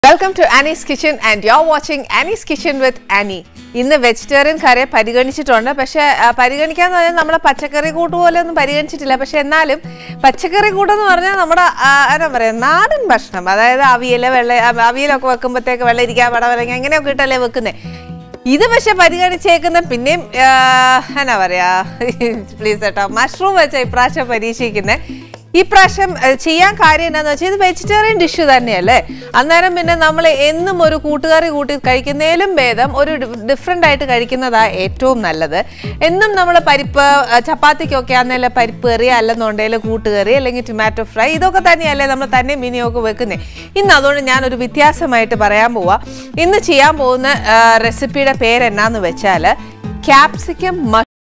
Welcome to Annie's Kitchen and you're watching Annie's Kitchen with Annie. ഇന്ന് vegetarian കറി പരിഗണിച്ചിട്ടുണ്ട്. പക്ഷേ പരിഗണിക്കാന്ന് പറഞ്ഞാൽ നമ്മൾ പച്ചക്കറി കൂട്ട് പോലെ ഒന്നും പരിഗണിച്ചിട്ടില്ല. പക്ഷെ എന്നാലും പച്ചക്കറി കൂട്ടെന്ന് പറഞ്ഞാൽ നമ്മുടെ എന്താ പറയുക നാടൻ ഭക്ഷണം, അതായത് അവിയലൊക്കെ വെക്കുമ്പോഴത്തേക്ക് വെള്ളരിക്ക പടവലങ്ങ അങ്ങനെയൊക്കെ ഇട്ടല്ലേ വെക്കുന്നത്. ഇത് പക്ഷെ പരിഗണിച്ചേക്കുന്ന പിന്നെയും എന്നാ പറയാ പ്ലീസ് കേട്ടോ മഷ്റൂം വെച്ച ഇപ്രാവശ്യം പരീക്ഷിക്കുന്നത്. ഈ പ്രാവശ്യം ചെയ്യാൻ കാര്യം എന്താണെന്ന് വെച്ചാൽ ഇത് വെജിറ്റേറിയൻ ഡിഷ് തന്നെയല്ലേ. അന്നേരം പിന്നെ നമ്മൾ എന്നും ഒരു കൂട്ടുകറി കൂട്ടി കഴിക്കുന്നതിലും ഭേദം ഒരു ഡിഫറെൻ്റ് ആയിട്ട് കഴിക്കുന്നതാണ് ഏറ്റവും നല്ലത്. എന്നും നമ്മൾ പരിപ്പ് ചപ്പാത്തിക്കൊക്കെ ആണെന്നല്ല പരിപ്പ് കറി അല്ലെന്നുണ്ടെങ്കിൽ കൂട്ടുകറി അല്ലെങ്കിൽ ടൊമാറ്റോ ഫ്രൈ ഇതൊക്കെ തന്നെയല്ലേ നമ്മൾ തന്നെ മിനിയൊക്കെ വെക്കുന്നത്. ഇന്ന് അതുകൊണ്ട് ഞാനൊരു വ്യത്യാസമായിട്ട് പറയാൻ പോവാ. ഇന്ന് ചെയ്യാൻ പോകുന്ന റെസിപ്പിയുടെ പേരെന്നാന്ന് വെച്ചാൽ ക്യാപ്സിക്കം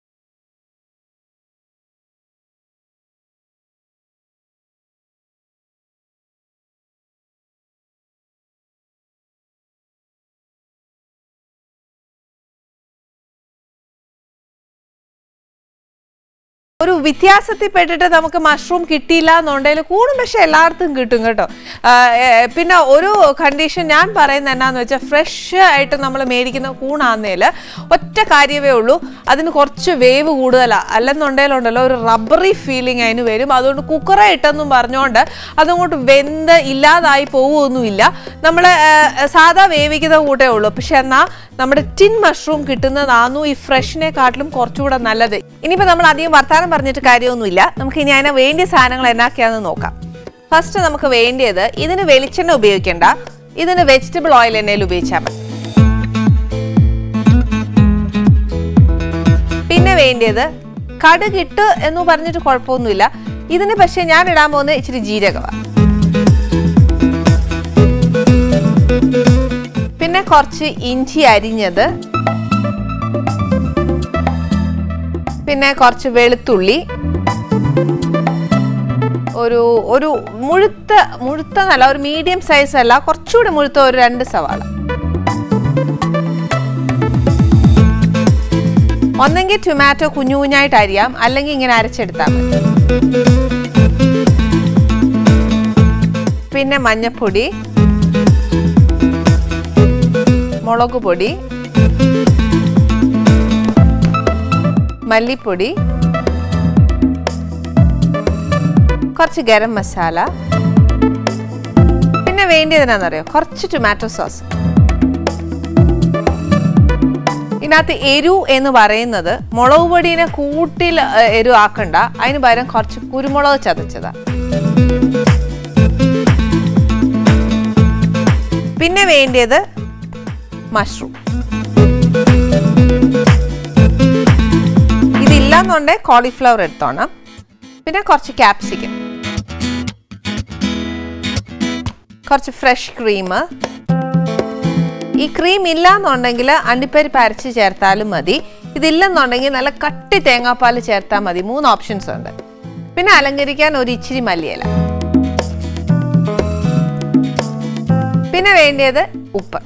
ഒരു വ്യത്യാസത്തിൽപ്പെട്ടിട്ട് നമുക്ക് മഷ്റൂം കിട്ടിയില്ല എന്നുണ്ടെങ്കിൽ കൂടും, പക്ഷെ എല്ലായിടത്തും കിട്ടും കേട്ടോ. പിന്നെ ഒരു കണ്ടീഷൻ ഞാൻ പറയുന്നത് എന്നാന്ന് വെച്ചാൽ ഫ്രഷ് ആയിട്ട് നമ്മൾ മേടിക്കുന്ന കൂണാന്നേൽ ഒറ്റ കാര്യമേ ഉള്ളൂ, അതിന് കുറച്ച് വേവ് കൂടുതലാണ്. അല്ലെന്നുണ്ടെങ്കിലുണ്ടല്ലോ ഒരു റബ്ബറി ഫീലിംഗ് അതിന് വരും. അതുകൊണ്ട് കുക്കറെ ഇട്ടെന്നും പറഞ്ഞുകൊണ്ട് അതങ്ങോട്ട് വെന്ത് ഇല്ലാതായി പോവുമൊന്നുമില്ല. നമ്മൾ സാധാ വേവിക്കുന്ന കൂട്ടേ ഉള്ളൂ. പക്ഷെ എന്നാൽ നമ്മുടെ ടിൻ മഷ്റൂം കിട്ടുന്നതാന്നു ഈ ഫ്രഷിനെക്കാട്ടിലും കുറച്ചുകൂടെ നല്ലത്. ഇനിയിപ്പോൾ നമ്മൾ അധികം വർത്താനം പറഞ്ഞിട്ട് കാര്യമൊന്നുമില്ല. നമുക്ക് ഇനി അതിന് വേണ്ടിയ സാധനങ്ങൾ എന്നൊക്കെയാണെന്ന് നോക്കാം. ഫസ്റ്റ് നമുക്ക് വേണ്ടിയത്, ഇതിന് വെളിച്ചെണ്ണ ഉപയോഗിക്കേണ്ട, ഇതിന് വെജിറ്റബിൾ ഓയിൽ എണ്ണയിൽ ഉപയോഗിച്ചാൽ മതി. പിന്നെ വേണ്ടിയത് കടുകിട്ട് എന്ന് പറഞ്ഞിട്ട് കുഴപ്പമൊന്നുമില്ല. ഇതിന് പക്ഷെ ഞാൻ ഇടാൻ പോകുന്നത് ഇച്ചിരി ജീരകമാണ്. പിന്നെ കുറച്ച് ഇഞ്ചി അരിഞ്ഞത്, പിന്നെ കുറച്ച് വെളുത്തുള്ളി, ഒരു ഒരു മുഴുത്ത നല്ല ഒരു മീഡിയം സൈസ് അല്ല, കുറച്ചുകൂടി മുഴുത്ത ഒരു 2 സവാള. ഒന്നെങ്കിൽ ടൊമാറ്റോ കുഞ്ഞു കുഞ്ഞായിട്ട് അരിയാം, അല്ലെങ്കിൽ ഇങ്ങനെ അരച്ചെടുത്താൽ മതി. പിന്നെ മഞ്ഞൾപ്പൊടി, മുളക് പൊടി, മല്ലിപ്പൊടി, കുറച്ച് ഗരം മസാല. പിന്നെ വേണ്ടിയതെന്നാന്നറിയോ, കുറച്ച് ടൊമാറ്റോ സോസ്. ഇതിനകത്ത് എരു എന്ന് പറയുന്നത് മുളക് പൊടിനെ കൂട്ടിൽ എരു ആക്കണ്ട, അതിന് പകരം കുറച്ച് കുരുമുളക് ചതച്ചതാ. പിന്നെ വേണ്ടിയത് മഷ്റൂം. ഇതില്ലാന്നുണ്ടെങ്കിൽ കോളിഫ്ലവർ എടുത്തോണം. പിന്നെ കുറച്ച് ക്യാപ്സിക്കം, കുറച്ച് ഫ്രഷ് ക്രീം. ഈ ക്രീം ഇല്ലാന്നുണ്ടെങ്കിൽ അണ്ടിപ്പരിപ്പ് അരച്ച് ചേർത്താലും മതി. ഇതില്ലെന്നുണ്ടെങ്കിൽ നല്ല കട്ടി തേങ്ങാപ്പാൽ ചേർത്താൽ മതി. 3 ഓപ്ഷൻസ് ഉണ്ട്. പിന്നെ അലങ്കരിക്കാൻ ഒരു ഇച്ചിരി മല്ലിയില. പിന്നെ വേണ്ടിയത് ഉപ്പ്.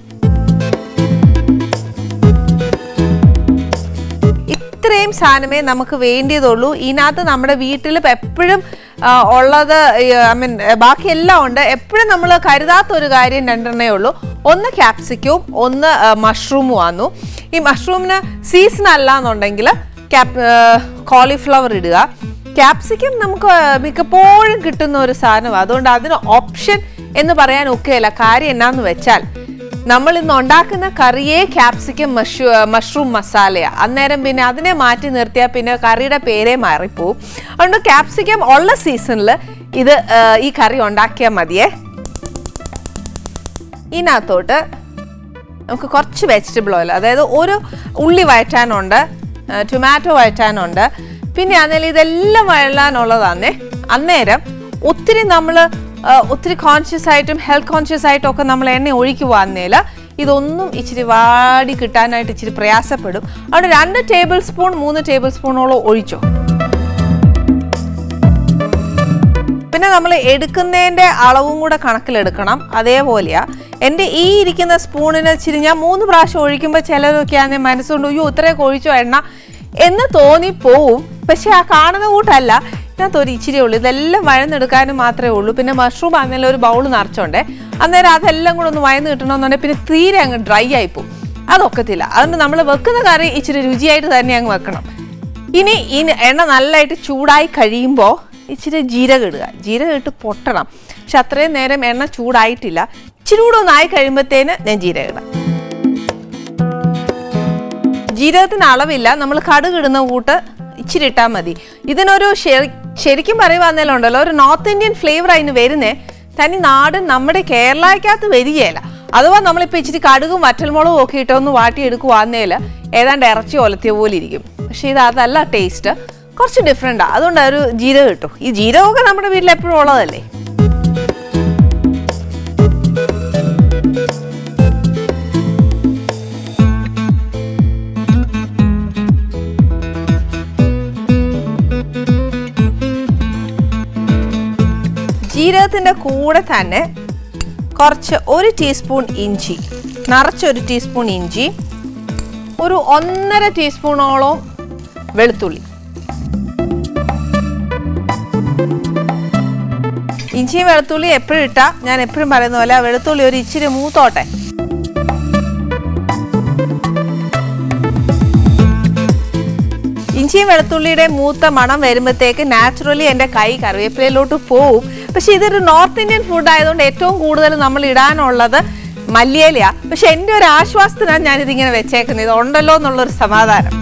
ഇത്രയും സാധനമേ നമുക്ക് വേണ്ടിയതുള്ളൂ. ഇതിനകത്ത് നമ്മുടെ വീട്ടിൽ എപ്പോഴും ഉള്ളത് ബാക്കിയെല്ലാം ഉണ്ട്. എപ്പോഴും നമ്മൾ കരുതാത്തൊരു കാര്യം 2 ഉള്ളൂ. ഒന്ന് ക്യാപ്സിക്കവും ഒന്ന് മഷ്റൂമും ആന്നു. ഈ മഷ്റൂമിന് സീസൺ അല്ല എന്നുണ്ടെങ്കിൽ കോളിഫ്ലവർ ഇടുക. ക്യാപ്സിക്കം നമുക്ക് മിക്കപ്പോഴും കിട്ടുന്ന ഒരു സാധനമാണ്. അതുകൊണ്ട് അതിന് ഓപ്ഷൻ എന്ന് പറയാൻ ഒക്കെയല്ല. കാര്യം എന്നാന്ന് വെച്ചാൽ നമ്മൾ ഇന്ന് ഉണ്ടാക്കുന്ന കറിയെ ക്യാപ്സിക്കം മഷ്റൂം മസാലയാണ്. അന്നേരം പിന്നെ അതിനെ മാറ്റി നിർത്തിയാൽ പിന്നെ കറിയുടെ പേരേ മാറിപ്പോവും. അതുകൊണ്ട് ക്യാപ്സിക്കം ഉള്ള സീസണിൽ ഈ കറി ഉണ്ടാക്കിയാൽ മതിയേ. ഇതിനകത്തോട്ട് നമുക്ക് കുറച്ച് വെജിറ്റബിൾ ഓയിൽ, അതായത് ഒരു ഉള്ളി വഴറ്റാനുണ്ട്, ടൊമാറ്റോ വഴറ്റാനുണ്ട്, പിന്നെ അതിൽ ഇതെല്ലാം വഴലാനുള്ളതാണേ. അന്നേരം ഒത്തിരി കോൺഷ്യസ് ആയിട്ടും ഹെൽത്ത് കോൺഷ്യസ് ആയിട്ടും ഒക്കെ നമ്മൾ എണ്ണ ഒഴിക്കുവാന്നേൽ ഇതൊന്നും ഇച്ചിരി വാടി കിട്ടാനായിട്ട് ഇച്ചിരി പ്രയാസപ്പെടും. അവിടെ 2 ടേബിൾ സ്പൂൺ 3 ടേബിൾ സ്പൂണോളം ഒഴിച്ചോ. പിന്നെ നമ്മൾ എടുക്കുന്നതിൻ്റെ അളവും കൂടെ കണക്കിലെടുക്കണം. അതേപോലെയാ എൻ്റെ ഈ ഇരിക്കുന്ന സ്പൂണിന് ഇച്ചിരി ഞാൻ 3 പ്രാവശ്യം ഒഴിക്കുമ്പോൾ ചിലരൊക്കെ ആണെങ്കിൽ മനസ്സുകൊണ്ട് അയ്യോ ഇത്രയൊക്കെ ഒഴിച്ചോ എണ്ണ എന്ന് തോന്നിപ്പോവും. പക്ഷെ ആ കാണുന്ന കൂട്ടല്ല. ഇതിനകത്ത് ഒരു ഇച്ചിരി ഉള്ളൂ. ഇതെല്ലാം വഴന്നെടുക്കാനും മാത്രമേ ഉള്ളൂ. പിന്നെ മഷ്റൂം ആണെങ്കിലും ഒരു ബൗൾ നിറച്ചോണ്ടേ, അന്നേരം അതെല്ലാം കൂടെ ഒന്ന് വഴന്ന് കിട്ടണമെന്നുണ്ടെങ്കിൽ പിന്നെ തീരെ അങ്ങ് ഡ്രൈ ആയിപ്പോവും. അതൊക്കത്തില്ല. അതുകൊണ്ട് നമ്മൾ വെക്കുന്ന കറി ഇച്ചിരി രുചിയായിട്ട് തന്നെ അങ്ങ് വെക്കണം. ഇനി ഈ എണ്ണ നല്ലതായിട്ട് ചൂടായി കഴിയുമ്പോൾ ഇച്ചിരി ജീരകം ഇടുക. ജീരകം ഇട്ട് പൊട്ടണം. പക്ഷെ അത്രയും നേരം എണ്ണ ചൂടായിട്ടില്ല. ഇച്ചിരി കൂടെ ഒന്നായി കഴിയുമ്പോഴത്തേന് ഞാൻ ജീരകം ഇടാം. ജീരകത്തിന് അളവില്ല. നമ്മൾ കടുക് ഇടുന്ന കൂട്ട് ഇച്ചിരി ഇട്ടാൽ മതി. ഇതിനൊരു ശരിക്കും പറയുവാന്നേലും ഉണ്ടല്ലോ, ഒരു നോർത്ത് ഇന്ത്യൻ ഫ്ലേവർ അതിന് വരുന്നേ. തനി നാടൻ നമ്മുടെ കേരളക്കകത്ത് വരികയില്ല. അഥവാ നമ്മളിപ്പോൾ ഇച്ചിരി കടുകും വറ്റൽമുളകും ഒക്കെ ഇട്ടൊന്ന് വാട്ടിയെടുക്കുവാന്നേൽ ഏതാണ്ട് ഇറച്ചി ഒലത്തിയ പോലെ ഇരിക്കും. പക്ഷെ ഇത് അതല്ല ടേസ്റ്റ്, കുറച്ച് ഡിഫറെൻറ്റാണ്. അതുകൊണ്ട് ഒരു ജീരകം കിട്ടും. ഈ ജീരകമൊക്കെ നമ്മുടെ വീട്ടിൽ എപ്പോഴും ഉള്ളതല്ലേ. ജീരകത്തിൻ്റെ കൂടെ തന്നെ കുറച്ച് 1 ടീസ്പൂൺ ഇഞ്ചി, നിറച്ചൊരു ടീസ്പൂൺ ഇഞ്ചി, ഒരു 1.5 ടീസ്പൂണോളം വെളുത്തുള്ളി. ഇഞ്ചിയും വെളുത്തുള്ളി എപ്പോഴും ഇട്ടാൽ ഞാൻ എപ്പോഴും പറയുന്ന പോലെ വെളുത്തുള്ളി ഒരു ഇച്ചിരി മൂത്തോട്ടെ. ഇഞ്ചിയും വെളുത്തുള്ളിയുടെ മൂത്ത മണം വരുമ്പോഴത്തേക്ക് നാച്ചുറലി എൻ്റെ കൈ കറിവേപ്പിലയിലോട്ട് പോവും. പക്ഷെ ഇതൊരു നോർത്ത് ഇന്ത്യൻ ഫുഡ് ആയതുകൊണ്ട് ഏറ്റവും കൂടുതൽ നമ്മൾ ഇടാനുള്ളത് മല്ലിയിലയാണ്. പക്ഷെ എൻ്റെ ഒരു ആശ്വാസത്തിനാണ് ഞാനിതിങ്ങനെ വെച്ചേക്കുന്നത്. ഇതുണ്ടല്ലോ എന്നുള്ളൊരു സമാധാനം.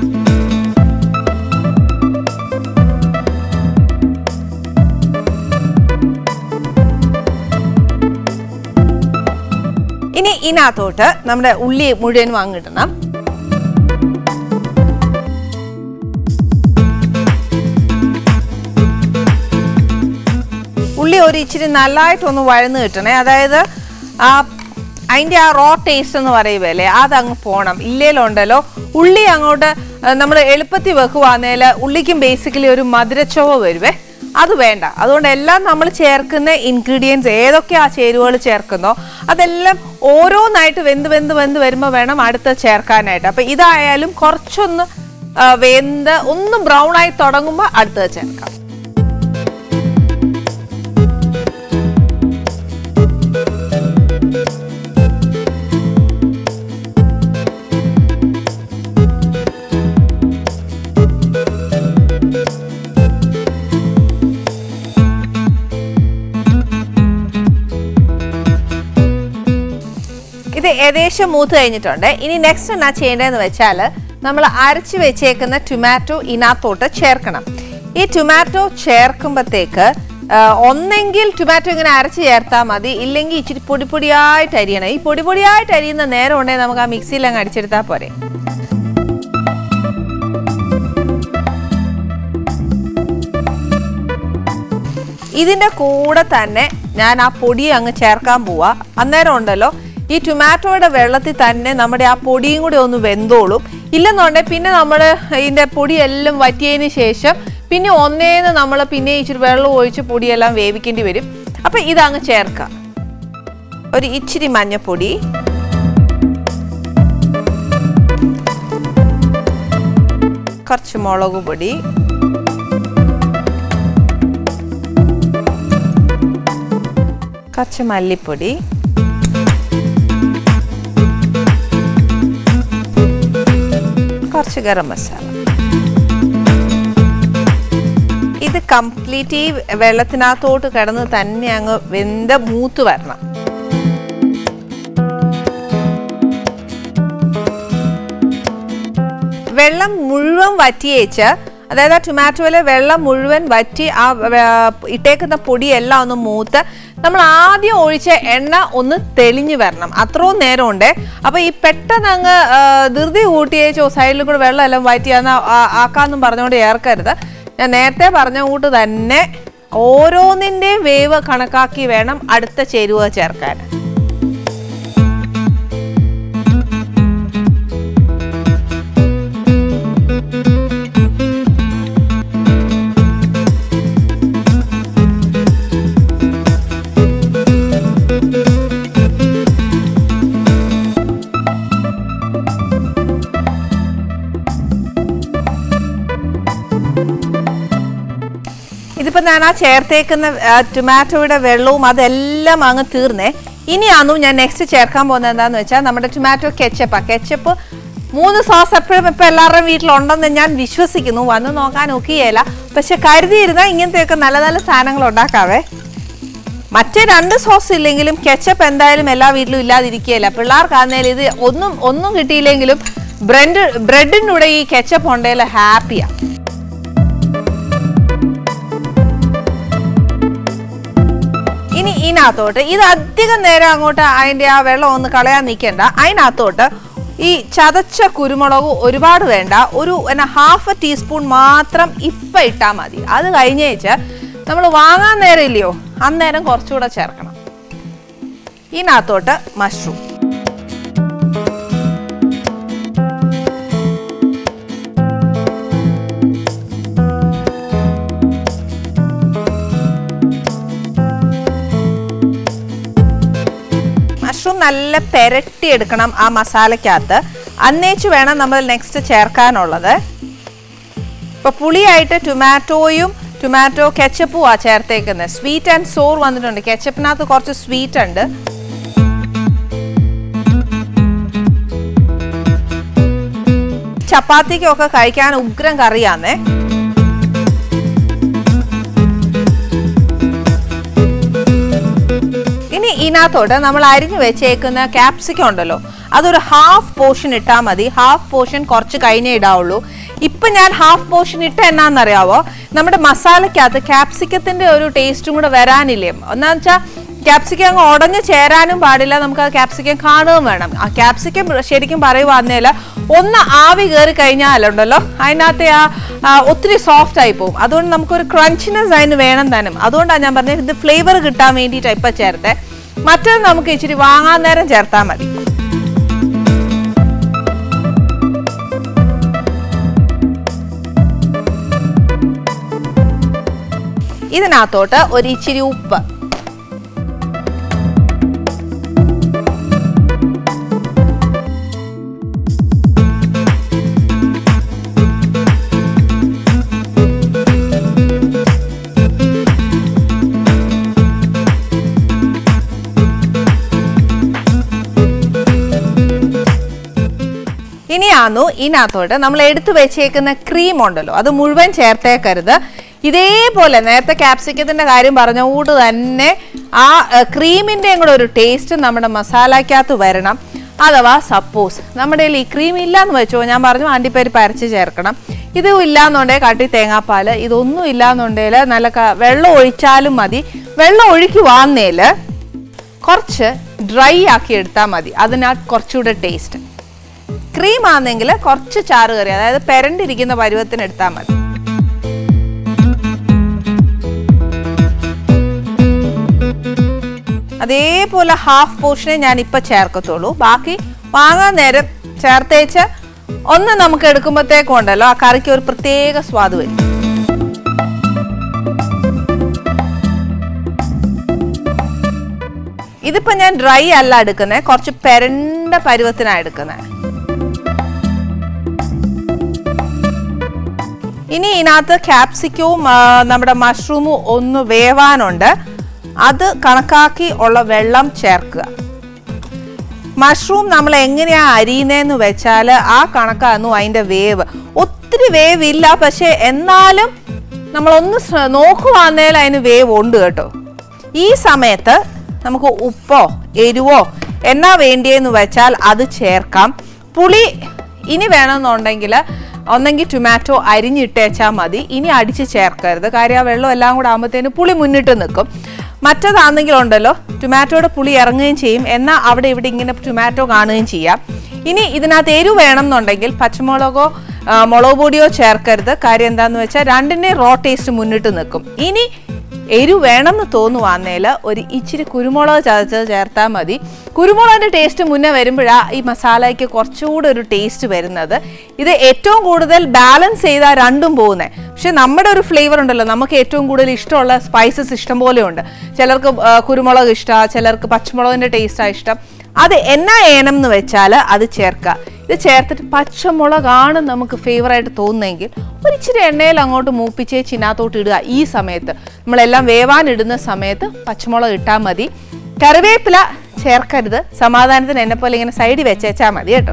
ഇനി ഇതിനകത്തോട്ട് നമ്മുടെ ഉള്ളി മുഴുവനും അങ്ങിടണം. ഉള്ളി ഒരു ഇച്ചിരി നല്ലതായിട്ടൊന്ന് വഴന്ന് കിട്ടണേ. അതായത് അതിൻ്റെ ആ റോ ടേസ്റ്റ് എന്ന് പറയുമല്ലേ, അതങ്ങ് പോകണം. ഇല്ലേലുണ്ടല്ലോ ഉള്ളി അങ്ങോട്ട് നമ്മൾ എളുപ്പത്തിൽ വെക്കുവാന്നേൽ ഉള്ളിക്കും ബേസിക്കലി ഒരു മധുരച്ചോവ വരുവേ. അത് വേണ്ട. അതുകൊണ്ട് എല്ലാം നമ്മൾ ചേർക്കുന്ന ഇൻഗ്രീഡിയൻസ് ഏതൊക്കെ ആ ചേരുവകൾ ചേർക്കുന്നോ അതെല്ലാം ഓരോന്നായിട്ട് വെന്ത് വരുമ്പോൾ വേണം അടുത്ത് ചേർക്കാനായിട്ട്. അപ്പം ഇതായാലും കുറച്ചൊന്ന് വെന്ത് ഒന്ന് ബ്രൗൺ ആയി തുടങ്ങുമ്പോൾ അടുത്തത് ചേർക്കാം. ഇത് ഏകദേശം മൂത്ത് കഴിഞ്ഞിട്ടുണ്ട്. ഇനി നെക്സ്റ്റ് എന്നാ ചെയ്യേണ്ടതെന്ന് വെച്ചാൽ നമ്മൾ അരച്ച് വെച്ചേക്കുന്ന ടൊമാറ്റോ ഇതിനകത്തോട്ട് ചേർക്കണം. ഈ ടൊമാറ്റോ ചേർക്കുമ്പോഴത്തേക്ക് ഒന്നെങ്കിൽ ടൊമാറ്റോ ഇങ്ങനെ അരച്ച് ചേർത്താൽ മതി, ഇല്ലെങ്കിൽ ഇച്ചിരി പൊടിയായിട്ട് അരിയണം. ഈ പൊടിയായിട്ട് അരിയുന്ന നേരം ഉണ്ടെങ്കിൽ നമുക്ക് ആ മിക്സിയിൽ അങ്ങ് അടിച്ചെടുത്താൽ പോരെ. ഇതിൻ്റെ കൂടെ തന്നെ ഞാൻ ആ പൊടി അങ്ങ് ചേർക്കാൻ പോവാ. അന്നേരം ഉണ്ടല്ലോ ഈ ടൊമാറ്റോയുടെ വെള്ളത്തിൽ തന്നെ നമ്മുടെ ആ പൊടിയും കൂടി ഒന്ന് വെന്തോളും. ഇല്ലെന്നുണ്ടെങ്കിൽ പിന്നെ നമ്മൾ ഇതിൻ്റെ പൊടിയെല്ലാം വറ്റിയതിന് ശേഷം പിന്നെ ഒന്നേന്ന് നമ്മൾ പിന്നെ ഇച്ചിരി വെള്ളം ഒഴിച്ച് പൊടിയെല്ലാം വേവിക്കേണ്ടി വരും. അപ്പം ഇതങ്ങ് ചേർക്കാം. ഒരു ഇച്ചിരി മഞ്ഞൾപ്പൊടി, കുറച്ച് മുളക് പൊടി, കുറച്ച് മല്ലിപ്പൊടി, കുറച്ച് ഗരം മസാല. ഇത് കംപ്ലീറ്റ് ഈ വെള്ളത്തിനകത്തോട്ട് കിടന്ന് തന്നെ അങ്ങ് വെന്ത മൂത്ത് വരണം. വെള്ളം മുഴുവൻ വറ്റിയേച്ച്, അതായത് ആ ടൊമാറ്റോയിലെ വെള്ളം മുഴുവൻ വറ്റി ആ ഇട്ടേക്കുന്ന പൊടിയെല്ലാം ഒന്ന് മൂത്ത് നമ്മൾ ആദ്യം ഒഴിച്ച എണ്ണ ഒന്ന് തെളിഞ്ഞു വരണം. അത്രയും നേരമുണ്ട്. അപ്പോൾ ഈ പെട്ടെന്ന് അങ്ങ് ധൃതി കൂട്ടിയേച്ചോ സൈഡിലും കൂടെ വെള്ളം എല്ലാം വറ്റിയാന്ന് ആക്കാമെന്നും പറഞ്ഞുകൊണ്ട് ചേർക്കരുത്. ഞാൻ നേരത്തെ പറഞ്ഞ കൂട്ട് തന്നെ ഓരോന്നിൻ്റെയും വേവ് കണക്കാക്കി വേണം അടുത്ത ചേരുവ ചേർക്കാൻ. ഞാൻ ആ ചേർത്തേക്കുന്ന ടൊമാറ്റോയുടെ വെള്ളവും അതെല്ലാം അങ്ങ് തീർന്നേ. ഇനിയാന്നു ഞാൻ നെക്സ്റ്റ് ചേർക്കാൻ പോകുന്നത് എന്താന്ന് വെച്ചാൽ നമ്മുടെ ടൊമാറ്റോ കെച്ചപ്പ് 3 സോസ് എപ്പോഴും ഇപ്പം എല്ലാവരുടെയും വീട്ടിലുണ്ടെന്ന് ഞാൻ വിശ്വസിക്കുന്നു. വന്ന് നോക്കാൻ ഒക്കെയല്ല, പക്ഷെ കരുതിയിരുന്നാൽ ഇങ്ങനത്തെയൊക്കെ നല്ല നല്ല സാധനങ്ങൾ ഉണ്ടാക്കാവേ. മറ്റേ 2 സോസ് ഇല്ലെങ്കിലും കെച്ചപ്പ് എന്തായാലും എല്ലാ വീട്ടിലും ഇല്ലാതിരിക്കുകയില്ല. പിള്ളേർക്കാന്നേൽ ഇത് ഒന്നും കിട്ടിയില്ലെങ്കിലും ബ്രെഡിൻ്റെ കൂടെ ഈ കെച്ചപ്പ് ഉണ്ടെങ്കിൽ ഹാപ്പിയാ. ഇനി ഇതിനകത്തോട്ട് ഇത് അധികം നേരം അങ്ങോട്ട് അതിൻ്റെ ആ വെള്ളം ഒന്ന് കളയാൻ നിൽക്കേണ്ട. അതിനകത്തോട്ട് ഈ ചതച്ച കുരുമുളക് ഒരുപാട് വേണ്ട, ഒരു 1/2 ടീസ്പൂൺ മാത്രം ഇപ്പം ഇട്ടാൽ മതി. അത് കഴിഞ്ഞേച്ച് നമ്മൾ വാങ്ങാൻ നേരം ഇല്ലയോ, അന്നേരം കുറച്ചുകൂടെ ചേർക്കണം. ഇതിനകത്തോട്ട് മഷ്റൂം, നല്ല പെരട്ടി എടുക്കണം ആ മസാലക്കകത്ത്. അന്നേച്ച് വേണം നമ്മൾ നെക്സ്റ്റ് ചേർക്കാനുള്ളത്. ഇപ്പൊ പുളിയായിട്ട് ടൊമാറ്റോ കെച്ചപ്പും ആ ചേർത്തേക്കുന്നത്. സ്വീറ്റ് ആൻഡ് സോർ വന്നിട്ടുണ്ട്. കെച്ചപ്പിനകത്ത് കുറച്ച് സ്വീറ്റ് ഉണ്ട്. ചപ്പാത്തിക്കൊക്കെ കഴിക്കാൻ ഉഗ്രം കറിയാന്നേ. ഇനി ഇതിനകത്തോട്ട് നമ്മൾ അരിഞ്ഞു വെച്ചേക്കുന്ന ക്യാപ്സിക്കം ഉണ്ടല്ലോ, അതൊരു 1/2 പോർഷൻ ഇട്ടാൽ മതി. 1/2 പോർഷൻ കുറച്ച് കഴിഞ്ഞേ ഇടാവുള്ളൂ. ഇപ്പം ഞാൻ 1/2 പോർഷൻ ഇട്ട എന്നാന്നറിയാവോ, നമ്മുടെ മസാലക്കകത്ത് ക്യാപ്സിക്കത്തിൻ്റെ ഒരു ടേസ്റ്റും കൂടെ വരാനില്ലേ. ഒന്നാന്ന് വെച്ചാൽ ക്യാപ്സിക്കം അങ്ങ് ഉടഞ്ഞ് ചേരാനും പാടില്ല, നമുക്ക് ആ ക്യാപ്സിക്കം കാണുകയും വേണം. ആ ക്യാപ്സിക്കം ശരിക്കും പറയുവാന്നേൽ ഒന്ന് ആവി കയറി കഴിഞ്ഞാലുണ്ടല്ലോ അതിനകത്തെ ഒത്തിരി സോഫ്റ്റ് ആയി പോകും. അതുകൊണ്ട് നമുക്കൊരു ക്രഞ്ചിനെസ് അതിന് വേണം താനും. അതുകൊണ്ടാണ് ഞാൻ പറഞ്ഞത് ഇത് ഫ്ലേവർ കിട്ടാൻ വേണ്ടിയിട്ട് ഇപ്പം ചേർത്തേ. മറ്റത് നമുക്ക് ഇച്ചിരി വാങ്ങാൻ നേരം ചേർത്താൽ മതി. ഇതിനകത്തോട്ട് ഒരു ഇച്ചിരി ഉപ്പ്, ഇതിനകത്തോട്ട് നമ്മൾ എടുത്തു വെച്ചേക്കുന്ന ക്രീം ഉണ്ടല്ലോ അത് മുഴുവൻ ചേർത്തേക്കരുത്. ഇതേപോലെ നേരത്തെ ക്യാപ്സിക്കത്തിന്റെ കാര്യം പറഞ്ഞ കൂട്ട് തന്നെ ആ ക്രീമിൻ്റെയും കൂടെ ഒരു ടേസ്റ്റ് നമ്മുടെ മസാലയ്ക്കകത്ത് വരണം. അഥവാ സപ്പോസ് നമ്മുടെ ഈ ക്രീം ഇല്ലാന്ന് വെച്ചോ, ഞാൻ പറഞ്ഞു അണ്ടിപ്പരിപ്പ് അരച്ച് ചേർക്കണം. ഇതും ഇല്ലാന്നുണ്ടെങ്കിൽ കട്ടി തേങ്ങാപ്പാൽ, ഇതൊന്നും ഇല്ലാന്നുണ്ടെങ്കിൽ നല്ല വെള്ളം ഒഴിച്ചാലും മതി. വെള്ളം ഒഴുക്കി വന്നേൽ കുറച്ച് ഡ്രൈ ആക്കി എടുത്താൽ മതി, അതിനകത്ത് കുറച്ചുകൂടെ ടേസ്റ്റ്. ക്രീം ആണെങ്കിൽ കുറച്ച് ചാറ് കറി, അതായത് പെരണ്ടിരിക്കുന്ന പരുവത്തിന് എടുത്താൽ മതി. അതേപോലെ 1/2 പോർഷനെ ഞാൻ ഇപ്പം ചേർക്കത്തുള്ളൂ. ബാക്കി വാങ്ങാൻ നേരം ചേർത്തേച്ച് ഒന്ന് നമുക്ക് എടുക്കുമ്പോഴത്തേക്കും ഉണ്ടല്ലോ ആ കറിക്ക് ഒരു പ്രത്യേക സ്വാദ് വരും. ഇതിപ്പോൾ ഞാൻ ഡ്രൈ അല്ല എടുക്കുന്നത്, കുറച്ച് പെരണ്ട പരുവത്തിനാണ് എടുക്കുന്നത്. ഇനി ഇതിനകത്ത് ക്യാപ്സിക്കവും നമ്മുടെ മഷ്റൂമും ഒന്ന് വേവാനുണ്ട്. അത് കണക്കാക്കി ഉള്ള വെള്ളം ചേർക്കുക. മഷ്റൂം നമ്മൾ എങ്ങനെയാണ് അരിയുന്നതെന്ന് വെച്ചാൽ ആ കണക്കായിരുന്നു അതിൻ്റെ വേവ്. ഒത്തിരി വേവ് ഇല്ല, പക്ഷെ എന്നാലും നമ്മളൊന്ന് നോക്കുവാന്നേൽ അതിന് വേവ് ഉണ്ട് കേട്ടോ. ഈ സമയത്ത് നമുക്ക് ഉപ്പോ എരിവോ എന്നാ വേണ്ടിയെന്ന് വെച്ചാൽ അത് ചേർക്കാം. പുളി ഇനി വേണമെന്നുണ്ടെങ്കിൽ ഒന്നെങ്കിൽ ടൊമാറ്റോ അരിഞ്ഞിട്ടേച്ചാൽ മതി. ഇനി അടിച്ച് ചേർക്കരുത്, കാര്യം ആ വെള്ളം എല്ലാം കൂടെ ആകുമ്പോഴത്തേന് പുളി മുന്നിട്ട് നിൽക്കും. മറ്റേതാണെങ്കിലുണ്ടല്ലോ ടൊമാറ്റോയുടെ പുളി ഇറങ്ങുകയും ചെയ്യും, എന്നാൽ അവിടെ ഇവിടെ ഇങ്ങനെ ടൊമാറ്റോ കാണുകയും ചെയ്യാം. ഇനി ഇതിനകത്ത് എരിവ് വേണം എന്നുണ്ടെങ്കിൽ പച്ചമുളകോ മുളക് പൊടിയോ ചേർക്കരുത്. കാര്യം എന്താണെന്ന് വെച്ചാൽ രണ്ടിൻ്റെ റോ ടേസ്റ്റ് മുന്നിട്ട് നിൽക്കും. ഇനി എരിവ് വേണമെന്ന് തോന്നുവാന്നേൽ ഒരു ഇച്ചിരി കുരുമുളക് ചതച്ചത് ചേർത്താൽ മതി. കുരുമുളകിൻ്റെ ടേസ്റ്റ് മുന്നേ വരുമ്പോഴാണ് ഈ മസാലയ്ക്ക് കുറച്ചുകൂടെ ഒരു ടേസ്റ്റ് വരുന്നത്. ഇത് ഏറ്റവും കൂടുതൽ ബാലൻസ് ചെയ്താൽ രണ്ടും പോകുന്നത്. പക്ഷെ നമ്മുടെ ഒരു ഫ്ലേവർ ഉണ്ടല്ലോ, നമുക്ക് ഏറ്റവും കൂടുതൽ ഇഷ്ടമുള്ള സ്പൈസസ് ഇഷ്ടം പോലെ ഉണ്ട്. ചിലർക്ക് കുരുമുളക് ഇഷ്ടമാണ്, ചിലർക്ക് പച്ചമുളകിൻ്റെ ടേസ്റ്റാണ് ഇഷ്ടം. അത് എന്നാ ഏനം എന്ന് വെച്ചാൽ അത് ചേർക്കുക. ഇത് ചേർത്തിട്ട് പച്ചമുളകാണ് നമുക്ക് ഫേവറായിട്ട് തോന്നുന്നതെങ്കിൽ ഒരിച്ചിരി എണ്ണയിൽ അങ്ങോട്ട് മൂപ്പിച്ച് ചിനകത്തോട്ട് ഇടുക. ഈ സമയത്ത് നമ്മളെല്ലാം വേവാനിടുന്ന സമയത്ത് പച്ചമുളക് ഇട്ടാൽ മതി. കറിവേപ്പില ചേർക്കരുത്, സമാധാനത്തിന് എന്നെ പോലെ ഇങ്ങനെ സൈഡിൽ വെച്ചാൽ മതി കേട്ടോ.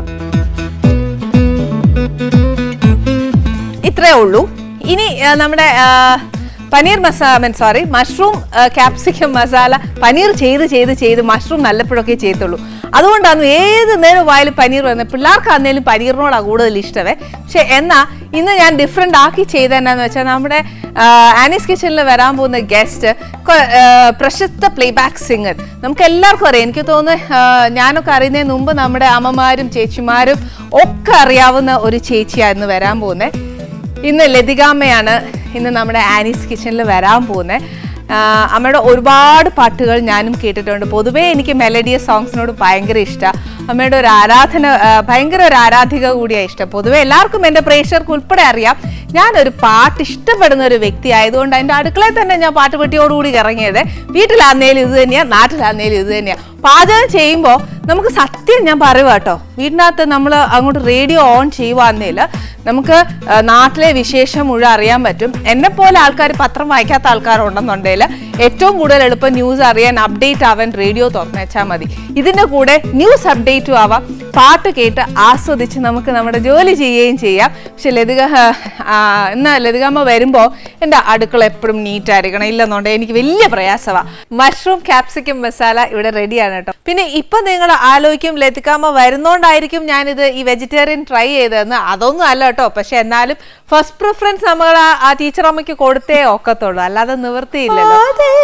ഇത്രയേ ഉള്ളൂ. ഇനി നമ്മുടെ പനീർ മഷ്റൂം ക്യാപ്സിക്കം മസാല പനീർ ചെയ്ത് മഷ്റൂം നല്ലപ്പോഴൊക്കെ ചെയ്തുള്ളൂ. അതുകൊണ്ടാണ് ഏത് നേരം വായിൽ പനീർ വന്നത്. പിള്ളേർക്കാന്നേലും പനീറിനോടാണ് കൂടുതൽ ഇഷ്ടമേ. പക്ഷെ എന്നാൽ ഇന്ന് ഞാൻ ഡിഫറെൻ്റ് ആക്കി ചെയ്തതെന്നാന്ന് വെച്ചാൽ നമ്മുടെ ആനീസ് കിച്ചണിൽ വരാൻ പോകുന്ന ഗസ്റ്റ് പ്രശസ്ത പ്ലേബാക്ക് സിംഗർ. നമുക്ക് എല്ലാവർക്കും അറിയാം. എനിക്ക് തോന്നുന്നു ഞാനൊക്കെ അറിയുന്നതിന് മുമ്പ് നമ്മുടെ അമ്മമാരും ചേച്ചിമാരും ഒക്കെ അറിയാവുന്ന ഒരു ചേച്ചിയാണ് ഇന്ന് വരാൻ പോകുന്നത്. ഇന്ന് ലതികാമ്മയാണ് ഇന്ന് നമ്മുടെ ആനീസ് കിച്ചണിൽ വരാൻ പോകുന്നത്. അമ്മയുടെ ഒരുപാട് പാട്ടുകൾ ഞാനും കേട്ടിട്ടുണ്ട്. പൊതുവേ എനിക്ക് മെലഡിയസ് സോങ്സിനോട് ഭയങ്കര ഇഷ്ടമാണ്. അമ്മയുടെ ഒരു ഭയങ്കര ഒരു ആരാധിക കൂടിയാണ് ഇഷ്ടം. പൊതുവേ എല്ലാവർക്കും എൻ്റെ പ്രേക്ഷകർക്ക് ഉൾപ്പെടെ അറിയാം ഞാനൊരു പാട്ട് ഇഷ്ടപ്പെടുന്ന ഒരു വ്യക്തി ആയതുകൊണ്ട് അതിൻ്റെ അടുക്കളയിൽ തന്നെ ഞാൻ പാട്ടുപെട്ടിയോടുകൂടി ഇറങ്ങിയത്. വീട്ടിലാന്നേലും ഇത് തന്നെയാണ്, നാട്ടിലാന്നേലും ഇത് തന്നെയാണ്. പാചകം ചെയ്യുമ്പോൾ നമുക്ക് സത്യം ഞാൻ പറയുക കേട്ടോ, വീടിനകത്ത് നമ്മൾ അങ്ങോട്ട് റേഡിയോ ഓൺ ചെയ്യുവാന്നേൽ നമുക്ക് നാട്ടിലെ വിശേഷം മുഴുവൻ അറിയാൻ പറ്റും. എന്നെപ്പോലെ ആൾക്കാർ പത്രം വായിക്കാത്ത ആൾക്കാരുണ്ടെന്നുണ്ടെങ്കിൽ ഏറ്റവും കൂടുതൽ എളുപ്പം ന്യൂസ് അറിയാൻ അപ്ഡേറ്റ് ആവാൻ റേഡിയോ തുറന്നു വെച്ചാൽ മതി. ഇതിൻ്റെ കൂടെ ന്യൂസ് അപ്ഡേറ്റും ആവാം, പാട്ട് കേട്ട് ആസ്വദിച്ച് നമുക്ക് നമ്മുടെ ജോലി ചെയ്യുകയും ചെയ്യാം. പക്ഷെ ഇന്ന് ലതികാമ്മ വരുമ്പോൾ എൻ്റെ അടുക്കള എപ്പോഴും നീറ്റായിരിക്കണം, ഇല്ലെന്നുണ്ടെങ്കിൽ എനിക്ക് വലിയ പ്രയാസമാണ്. മഷ്റൂം ക്യാപ്സിക്കം മസാല ഇവിടെ റെഡിയാണ് കേട്ടോ. പിന്നെ ഇപ്പം നിങ്ങൾ ആലോചിക്കും ലതികാമ്മ വരുന്നോണ്ടായിരിക്കും ഞാനിത് ഈ വെജിറ്റേറിയൻ ട്രൈ ചെയ്തതെന്ന്. അതൊന്നും അല്ല കേട്ടോ. പക്ഷെ എന്നാലും ഫസ്റ്റ് പ്രിഫറൻസ് നമ്മൾ ആ ടീച്ചർ അമ്മയ്ക്ക് കൊടുത്തേ ഒക്കത്തുള്ളൂ, അല്ലാതെ നിവൃത്തിയില്ലല്ലോ.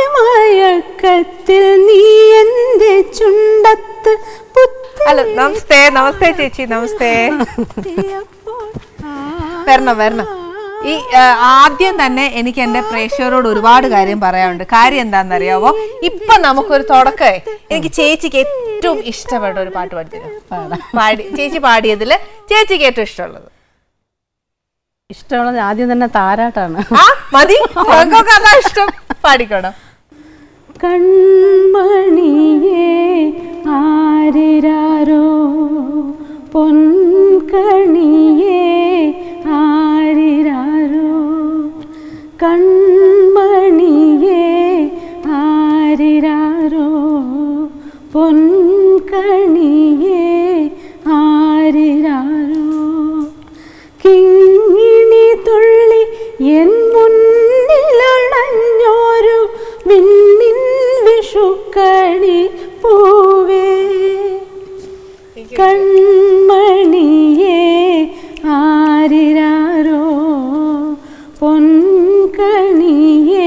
ഹലോ, നമസ്തേ ചേച്ചി, നമസ്തേ. വരണം. ഈ ആദ്യം തന്നെ എനിക്ക് എൻ്റെ പ്രേക്ഷകരോട് ഒരുപാട് കാര്യം പറയാനുണ്ട്. കാര്യം എന്താണെന്നറിയാവോ? ഇപ്പൊ നമുക്കൊരു തുടക്കമേ എനിക്ക് ചേച്ചിക്ക് ഏറ്റവും ഇഷ്ടപ്പെട്ട ഒരു പാട്ട് പാടി ചേച്ചി പാടിയതിൽ ചേച്ചിക്ക് ഏറ്റവും ഇഷ്ടമുള്ളത് ആദ്യം തന്നെ താരാട്ടാണ്. മതി, ഇഷ്ടം പാടിക്കോണം. കൺമണിയേ ആരിരാരോ പൊൻകണിയേ ആരിരാരോ കൺമണിയേ ആരിരാരോ പൊൻകണിയേ ആരിരാരോ കിങ്ങിണി തുള്ളി എൻ മുന്നിലണഞ്ഞോരു വിണ്ണിൻ വിഷുക്കണി പൂവേ കൺമണിയേ ആരിരാരോ പൊൻകണിയേ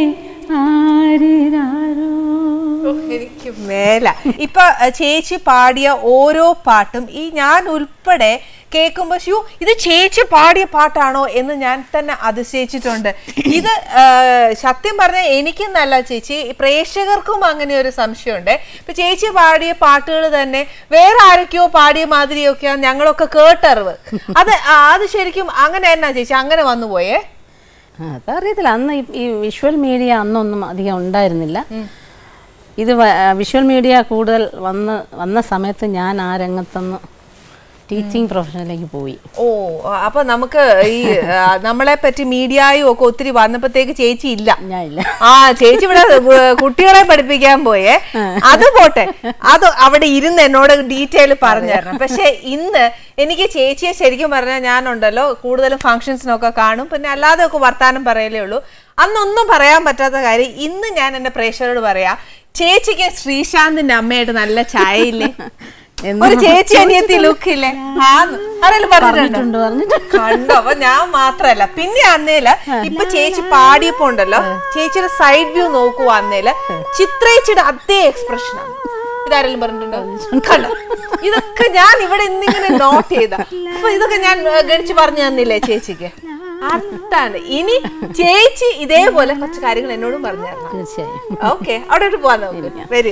ആരിരാരോ. എനിക്ക് മേല ഇപ്പൊ ചേച്ചി പാടിയ ഓരോ പാട്ടും ഈ ഞാൻ ഉൾപ്പെടെ കേൾക്കുമ്പോൾ ഇത് ചേച്ചി പാടിയ പാട്ടാണോ എന്ന് ഞാൻ തന്നെ അതിശയിച്ചിട്ടുണ്ട്. ഇത് സത്യം പറഞ്ഞാൽ എനിക്കും നല്ല ചേച്ചി, പ്രേക്ഷകർക്കും അങ്ങനെ ഒരു സംശയമുണ്ട്. ഇപ്പൊ ചേച്ചി പാടിയ പാട്ടുകൾ തന്നെ വേറെ ആരൊക്കെയോ പാടിയ മാതിരിയൊക്കെയാണ് ഞങ്ങളൊക്കെ കേട്ടറിവ്. അത് ശരിക്കും അങ്ങനെ എന്നാ ചേച്ചി അങ്ങനെ വന്നുപോയേ? അതറിയത്തില്ല. അന്ന് ഈ വിഷ്വൽ മീഡിയ അന്നൊന്നും അധികം ഉണ്ടായിരുന്നില്ല. ഇത് വിഷ്വൽ മീഡിയ കൂടുതൽ വന്ന സമയത്ത് ഞാൻ ആ രംഗത്തുനിന്ന് ടീച്ചിങ് പ്രൊഫഷനിലേക്ക് പോയി. അപ്പൊ നമുക്ക് ഈ നമ്മളെ പറ്റി മീഡിയയും ഒക്കെ ഒത്തിരി വന്നപ്പോഴത്തേക്ക് ചേച്ചി ഇല്ല. ചേച്ചി ഇവിടെ കുട്ടികളെ പഠിപ്പിക്കാൻ പോയേ. അത് പോട്ടെ, അത് അവിടെ ഇരുന്ന് എന്നോട് ഡീറ്റെയിൽ പറഞ്ഞു തരണം. പക്ഷെ ഇന്ന് എനിക്ക് ചേച്ചിയെ ശരിക്കും പറഞ്ഞാൽ ഞാനുണ്ടല്ലോ കൂടുതലും ഫംഗ്ഷൻസിനൊക്കെ കാണും, പിന്നെ അല്ലാതെ ഒക്കെ വർത്താനം പറയലേ ഉള്ളൂ. അന്നൊന്നും പറയാൻ പറ്റാത്ത കാര്യം ഇന്ന് ഞാൻ എന്റെ പ്രേക്ഷകരോട് പറയാ, ചേച്ചിക്ക് ശ്രീശാന്തിന്റെ അമ്മയായിട്ട് നല്ല ചായ ഇല്ലേ? ഒരു ചേച്ചി അനിയത്തി ലുക്കില്ലേ? കണ്ടോ? അപ്പൊ ഞാൻ മാത്രല്ല, പിന്നെ അന്നേല ഇപ്പൊ ചേച്ചി പാടിയപ്പോ ഉണ്ടല്ലോ, ചേച്ചിയുടെ സൈഡ് വ്യൂ നോക്കുവാ അന്നേല് ചിത്രേച്ചിയുടെ അതേ എക്സ്പ്രഷനാണ്. ഇതാരെങ്കിലും പറഞ്ഞിട്ടുണ്ടോ? കണ്ടോ? ഇതൊക്കെ ഞാൻ ഇവിടെ ഇന്നിങ്ങനെ നോട്ട് ചെയ്ത. അപ്പൊ ഇതൊക്കെ ഞാൻ ഗണിച്ച് പറഞ്ഞു തന്നില്ലേ ചേച്ചിക്ക്? അതാണ്. ഇനി ചേച്ചി ഇതേപോലെ കുറച്ച് കാര്യങ്ങൾ എന്നോടും പറഞ്ഞു തരണം. തീർച്ചയായും. ഓക്കെ, അവിടെ പോവാൻ നോക്ക്. വരൂ.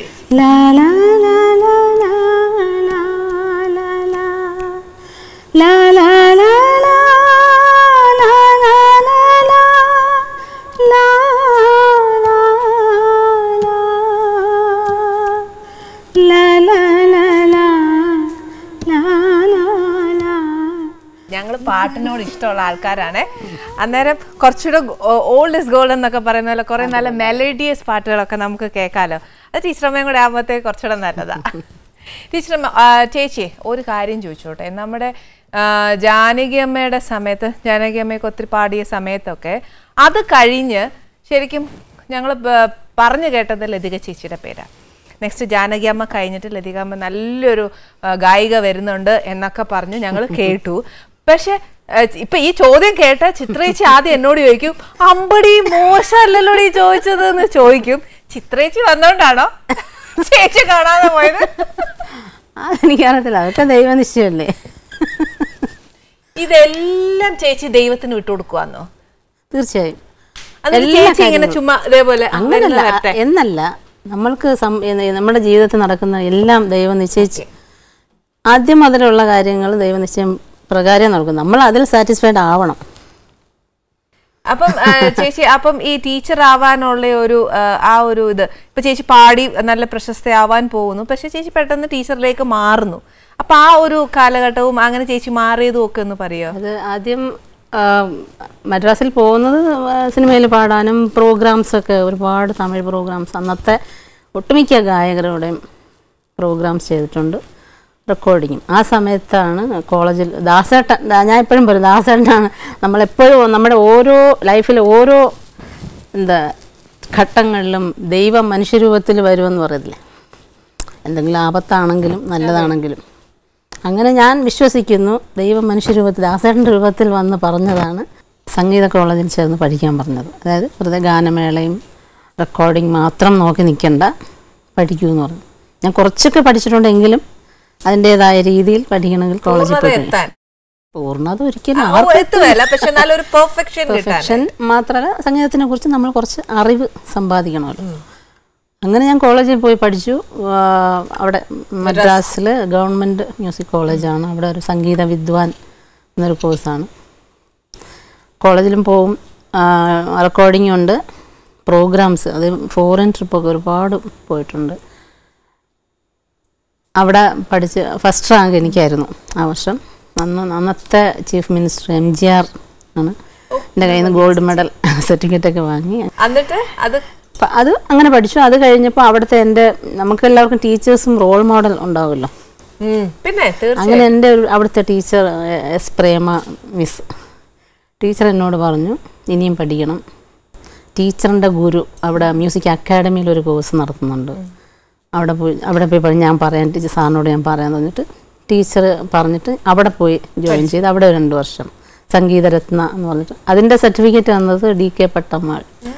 ഞങ്ങൾ പാട്ടിനോട് ഇഷ്ടമുള്ള ആൾക്കാരാണ്. അന്നേരം കുറച്ചുകൂടെ ഓൾഡ് ഇസ് ഗോൾഡ് എന്നൊക്കെ പറയുന്ന പോലെ കുറെ നല്ല മെലഡിയസ് പാട്ടുകളൊക്കെ നമുക്ക് കേൾക്കാമല്ലോ. അത് ടീച്ചറമ്മയും കൂടെ ആകുമ്പോഴത്തേക്ക് കുറച്ചുകൂടെ നല്ലതാ. ടീച്ചറമ്മ ചേച്ചി ഒരു കാര്യം ചോദിച്ചോട്ടെ, നമ്മുടെ ജാനകി അമ്മയുടെ സമയത്ത്, ജാനകി അമ്മയൊക്കെ ഒത്തിരി പാടിയ സമയത്തൊക്കെ അത് കഴിഞ്ഞ് ശരിക്കും ഞങ്ങൾ പറഞ്ഞു കേട്ടത് ലതിക ചേച്ചിയുടെ പേരാണ്. നെക്സ്റ്റ് ജാനകി അമ്മ കഴിഞ്ഞിട്ട് ലതിക അമ്മ നല്ലൊരു ഗായിക വരുന്നുണ്ട് എന്നൊക്കെ പറഞ്ഞു ഞങ്ങൾ കേട്ടു. പക്ഷെ ഇപ്പൊ ഈ ചോദ്യം കേട്ട ചിത്രേച്ചി ആദ്യം എന്നോട് ചോദിക്കും, അമ്പടി മോശമല്ലല്ലോ ഈ ചോദിച്ചത് എന്ന് ചോദിക്കും. ചിത്രേച്ചി വന്നോണ്ടാണോ ചേച്ചി കാണാതെ പോയത്? അതെനിക്കറിയത്തില്ല, അതൊക്കെ ദൈവനിശ്ചയല്ലേ. ഇതെല്ലാം ചേച്ചി ദൈവത്തിന് വിട്ടുകൊടുക്കുവാന്നോ? തീർച്ചയായും. ഇങ്ങനെ ചുമ്മാ ഇതേപോലെ അങ്ങനല്ല എന്നല്ല, നമ്മൾക്ക് നമ്മുടെ ജീവിതത്തിൽ നടക്കുന്ന എല്ലാം ദൈവം നിശ്ചയിച്ച് ആദ്യം അതിലുള്ള കാര്യങ്ങൾ ദൈവനിശ്ചയം പ്രകാരം നടക്കും. നമ്മൾ അതിൽ സാറ്റിസ്ഫൈഡ് ആവണം. അപ്പം ചേച്ചി അപ്പം ഈ ടീച്ചർ ആവാനുള്ള ഒരു ഇത് ഇപ്പൊ ചേച്ചി പാടി നല്ല പ്രശസ്തയാവാൻ പോകുന്നു, പക്ഷെ ചേച്ചി പെട്ടെന്ന് ടീച്ചറിലേക്ക് മാറുന്നു. അപ്പൊ ആ ഒരു കാലഘട്ടവും അങ്ങനെ ചേച്ചി മാറിയതും ഒക്കെ ഒന്ന് പറയോ? അത് ആദ്യം മദ്രാസിൽ പോകുന്നത് സിനിമയിൽ പാടാനും പ്രോഗ്രാംസൊക്കെ, ഒരുപാട് തമിഴ് പ്രോഗ്രാംസ്, അന്നത്തെ ഒട്ടുമിക്ക ഗായകരുടെയും പ്രോഗ്രാംസ് ചെയ്തിട്ടുണ്ട്, റെക്കോർഡിങ്ങും. ആ സമയത്താണ് കോളേജിൽ ദാസേട്ടൻ, ഞാൻ എപ്പോഴും പറയും ദാസേട്ടനാണ് നമ്മളെപ്പോഴും നമ്മുടെ ഓരോ ലൈഫിൽ ഓരോ ഘട്ടങ്ങളിലും ദൈവം മനുഷ്യരൂപത്തിൽ വരുമെന്ന് പറയത്തില്ലേ, എന്തെങ്കിലും ആപത്താണെങ്കിലും നല്ലതാണെങ്കിലും. അങ്ങനെ ഞാൻ വിശ്വസിക്കുന്നു. ദൈവം മനുഷ്യരൂപത്തിൽ ദാസേട്ടൻ്റെ രൂപത്തിൽ വന്ന് പറഞ്ഞതാണ് സംഗീത കോളേജിൽ ചേർന്ന് പഠിക്കാൻ പറഞ്ഞത്. അതായത് വെറുതെ ഗാനമേളയും റെക്കോർഡിങ് മാത്രം നോക്കി നിൽക്കണ്ട, പഠിക്കൂ എന്ന് പറഞ്ഞു. ഞാൻ കുറച്ചൊക്കെ പഠിച്ചിട്ടുണ്ടെങ്കിലും അതിൻ്റെതായ രീതിയിൽ പഠിക്കണമെങ്കിൽ കോളേജിൽ പോയി പൂർണ്ണത ഒരിക്കലും പെർഫെക്ഷൻ മാത്രമല്ല, സംഗീതത്തിനെ കുറിച്ച് നമ്മൾ കുറച്ച് അറിവ് സമ്പാദിക്കണമല്ലോ. അങ്ങനെ ഞാൻ കോളേജിൽ പോയി പഠിച്ചു. അവിടെ മദ്രാസിൽ ഗവൺമെൻറ് മ്യൂസിക് കോളേജാണ്, അവിടെ ഒരു സംഗീത വിദ്വാൻ എന്നൊരു കോഴ്സാണ്. കോളേജിലും പോവും, റെക്കോർഡിംഗ് ഉണ്ട്, പ്രോഗ്രാംസ്, അത് ഫോറിൻ ട്രിപ്പൊക്കെ ഒരുപാട് പോയിട്ടുണ്ട്. അവിടെ പഠിച്ച് ഫസ്റ്റ് റാങ്ക് എനിക്കായിരുന്നു ആ വർഷം. അന്നത്തെ ചീഫ് മിനിസ്റ്റർ MGR ആണ് എൻ്റെ കയ്യിൽ നിന്ന് ഗോൾഡ് മെഡൽ സർട്ടിഫിക്കറ്റൊക്കെ വാങ്ങി. എന്നിട്ട് അത് അങ്ങനെ പഠിച്ചു. അത് കഴിഞ്ഞപ്പോൾ അവിടുത്തെ നമുക്ക് എല്ലാവർക്കും ടീച്ചേഴ്സും റോൾ മോഡൽ ഉണ്ടാവുമല്ലോ. പിന്നെ അങ്ങനെ എൻ്റെ അവിടുത്തെ teacher S. Prema miss teacher എന്നോട് പറഞ്ഞു, ഇനിയും പഠിക്കണം. ടീച്ചറിൻ്റെ ഗുരു അവിടെ മ്യൂസിക് അക്കാഡമിയിൽ ഒരു കോഴ്സ് നടത്തുന്നുണ്ട്, അവിടെ പോയി ഞാൻ പറയാൻ ടീച്ചർ സാറിനോട് ഞാൻ പറയാൻ പറഞ്ഞിട്ട് ടീച്ചർ പറഞ്ഞിട്ട് അവിടെ പോയി ജോയിൻ ചെയ്ത് അവിടെ 2 വർഷം സംഗീതരത്ന എന്ന് പറഞ്ഞിട്ട് അതിൻ്റെ സർട്ടിഫിക്കറ്റ് തന്നത് DK പട്ടമ്മാൾ.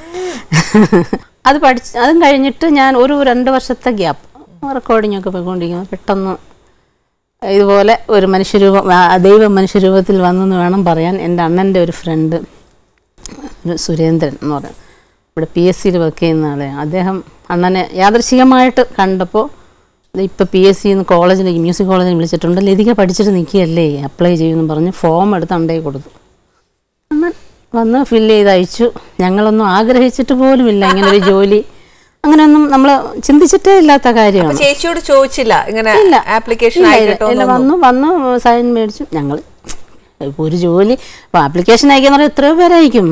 അതും കഴിഞ്ഞിട്ട് ഞാൻ ഒരു 2 വർഷത്തെ ഗ്യാപ്പ് റെക്കോർഡിംഗ് ഒക്കെ പോയിക്കൊണ്ടിരിക്കുന്നത്. പെട്ടെന്ന് ഇതുപോലെ ഒരു ദൈവം മനുഷ്യരൂപത്തിൽ വന്നെന്ന് വേണം പറയാൻ. എൻ്റെ അണ്ണൻ്റെ ഒരു ഫ്രണ്ട് സുരേന്ദ്രൻ എന്ന് പറയും, ഇവിടെ PSCയിൽ വർക്ക് ചെയ്യുന്ന ആളെ. അദ്ദേഹം അണ്ണനെ യാദൃശ്ചികമായിട്ട് കണ്ടപ്പോൾ ഇപ്പോൾ PSC കോളേജിലേക്ക് മ്യൂസിക് കോളേജിൽ വിളിച്ചിട്ടുണ്ട്, ലതിക പഠിച്ചിട്ട് നിൽക്കുകയല്ലേ, അപ്ലൈ ചെയ്യുമെന്ന് പറഞ്ഞ് ഫോം എടുത്ത് അണ്ടേ കൊടുത്തു. അണ്ണൻ വന്ന് ഫില്ല് ചെയ്ത് അയച്ചു. ഞങ്ങളൊന്നും ആഗ്രഹിച്ചിട്ട് പോലുമില്ല ഇങ്ങനൊരു ജോലി, അങ്ങനെയൊന്നും നമ്മൾ ചിന്തിച്ചിട്ടേ ഇല്ലാത്ത കാര്യമാണ്. ചേച്ചിയോട് ചോദിച്ചില്ല ഇങ്ങനെ ആപ്ലിക്കേഷൻ? വന്നു സൈൻ മേടിച്ചു. ഞങ്ങൾ ഒരു ജോലി ആപ്ലിക്കേഷൻ അയക്കുന്ന എത്രയോ പേരായിരിക്കും,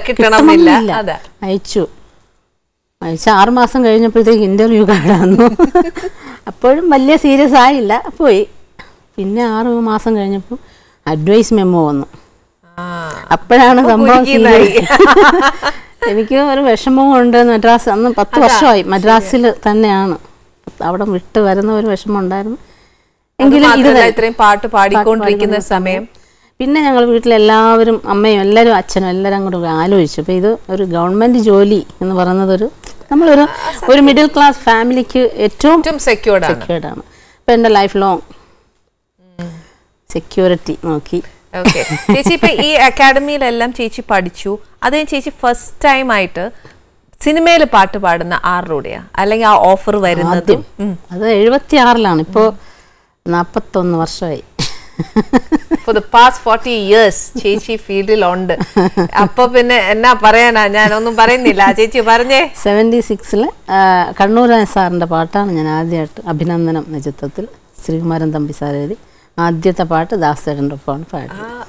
അയച്ചു 6 മാസം കഴിഞ്ഞപ്പോഴത്തേക്ക് ഇൻ്റർവ്യൂ കാർഡ് വന്നു. അപ്പോഴും വലിയ സീരിയസ് ആയില്ല, പോയി. പിന്നെ 6 മാസം കഴിഞ്ഞപ്പോൾ അഡ്വൈസ് മെമ്മോ വന്നു. അപ്പോഴാണ് സംഭവം. എനിക്ക് ഒരു വിഷമവും ഉണ്ട്. മദ്രാസ് അന്ന് 10 വർഷമായി മദ്രാസിൽ തന്നെയാണ്, അവിടെ വിട്ട് വരുന്ന ഒരു വിഷമം ഉണ്ടായിരുന്നു. എങ്കിലും ഇത്രയും പാട്ട് പാടിക്കൊണ്ടിരിക്കുന്ന സമയം പിന്നെ ഞങ്ങൾ വീട്ടിലെല്ലാവരും, അമ്മയും എല്ലാവരും അച്ഛനും എല്ലാവരും അങ്ങോട്ട് ആലോചിച്ചു. അപ്പോൾ ഇത് ഒരു ഗവൺമെൻറ് ജോലി എന്ന് പറയുന്നത് ഒരു മിഡിൽ ക്ലാസ് ഫാമിലിക്ക് ഏറ്റവും സെക്യൂർഡ് ആണ്. അപ്പോൾ എൻ്റെ ലൈഫ് ലോങ് സെക്യൂരിറ്റി നോക്കി. ചേച്ചി ഇപ്പൊ ഈ അക്കാഡമിയിലെല്ലാം ചേച്ചി പഠിച്ചു. അത് ചേച്ചി ഫസ്റ്റ് ടൈം ആയിട്ട് സിനിമയിൽ പാട്ട് പാടുന്ന ആരുടെയാ, അല്ലെങ്കിൽ ആ ഓഫർ വരുന്നത്? അത് 76-ലാണ്. ഇപ്പോൾ 41 വർഷമായി. For the past 40 years ചേച്ചി ഫീൽഡിലുണ്ട്. അപ്പൊ പിന്നെ എന്നാ പറയാനാ, ഞാനൊന്നും പറയുന്നില്ല, ചേച്ചി പറഞ്ഞേ. 76-ല് കണ്ണൂർ സാറിൻ്റെ പാട്ടാണ് ഞാൻ ആദ്യമായിട്ട് അഭിനന്ദനം എന്ന ചിത്രത്തിൽ ശ്രീകുമാരൻ തമ്പി സാർ എഴുതി ആദ്യത്തെ പാട്ട് ദാസേട്ടൻ്റെ ഒപ്പമാണ് പാടിയത്.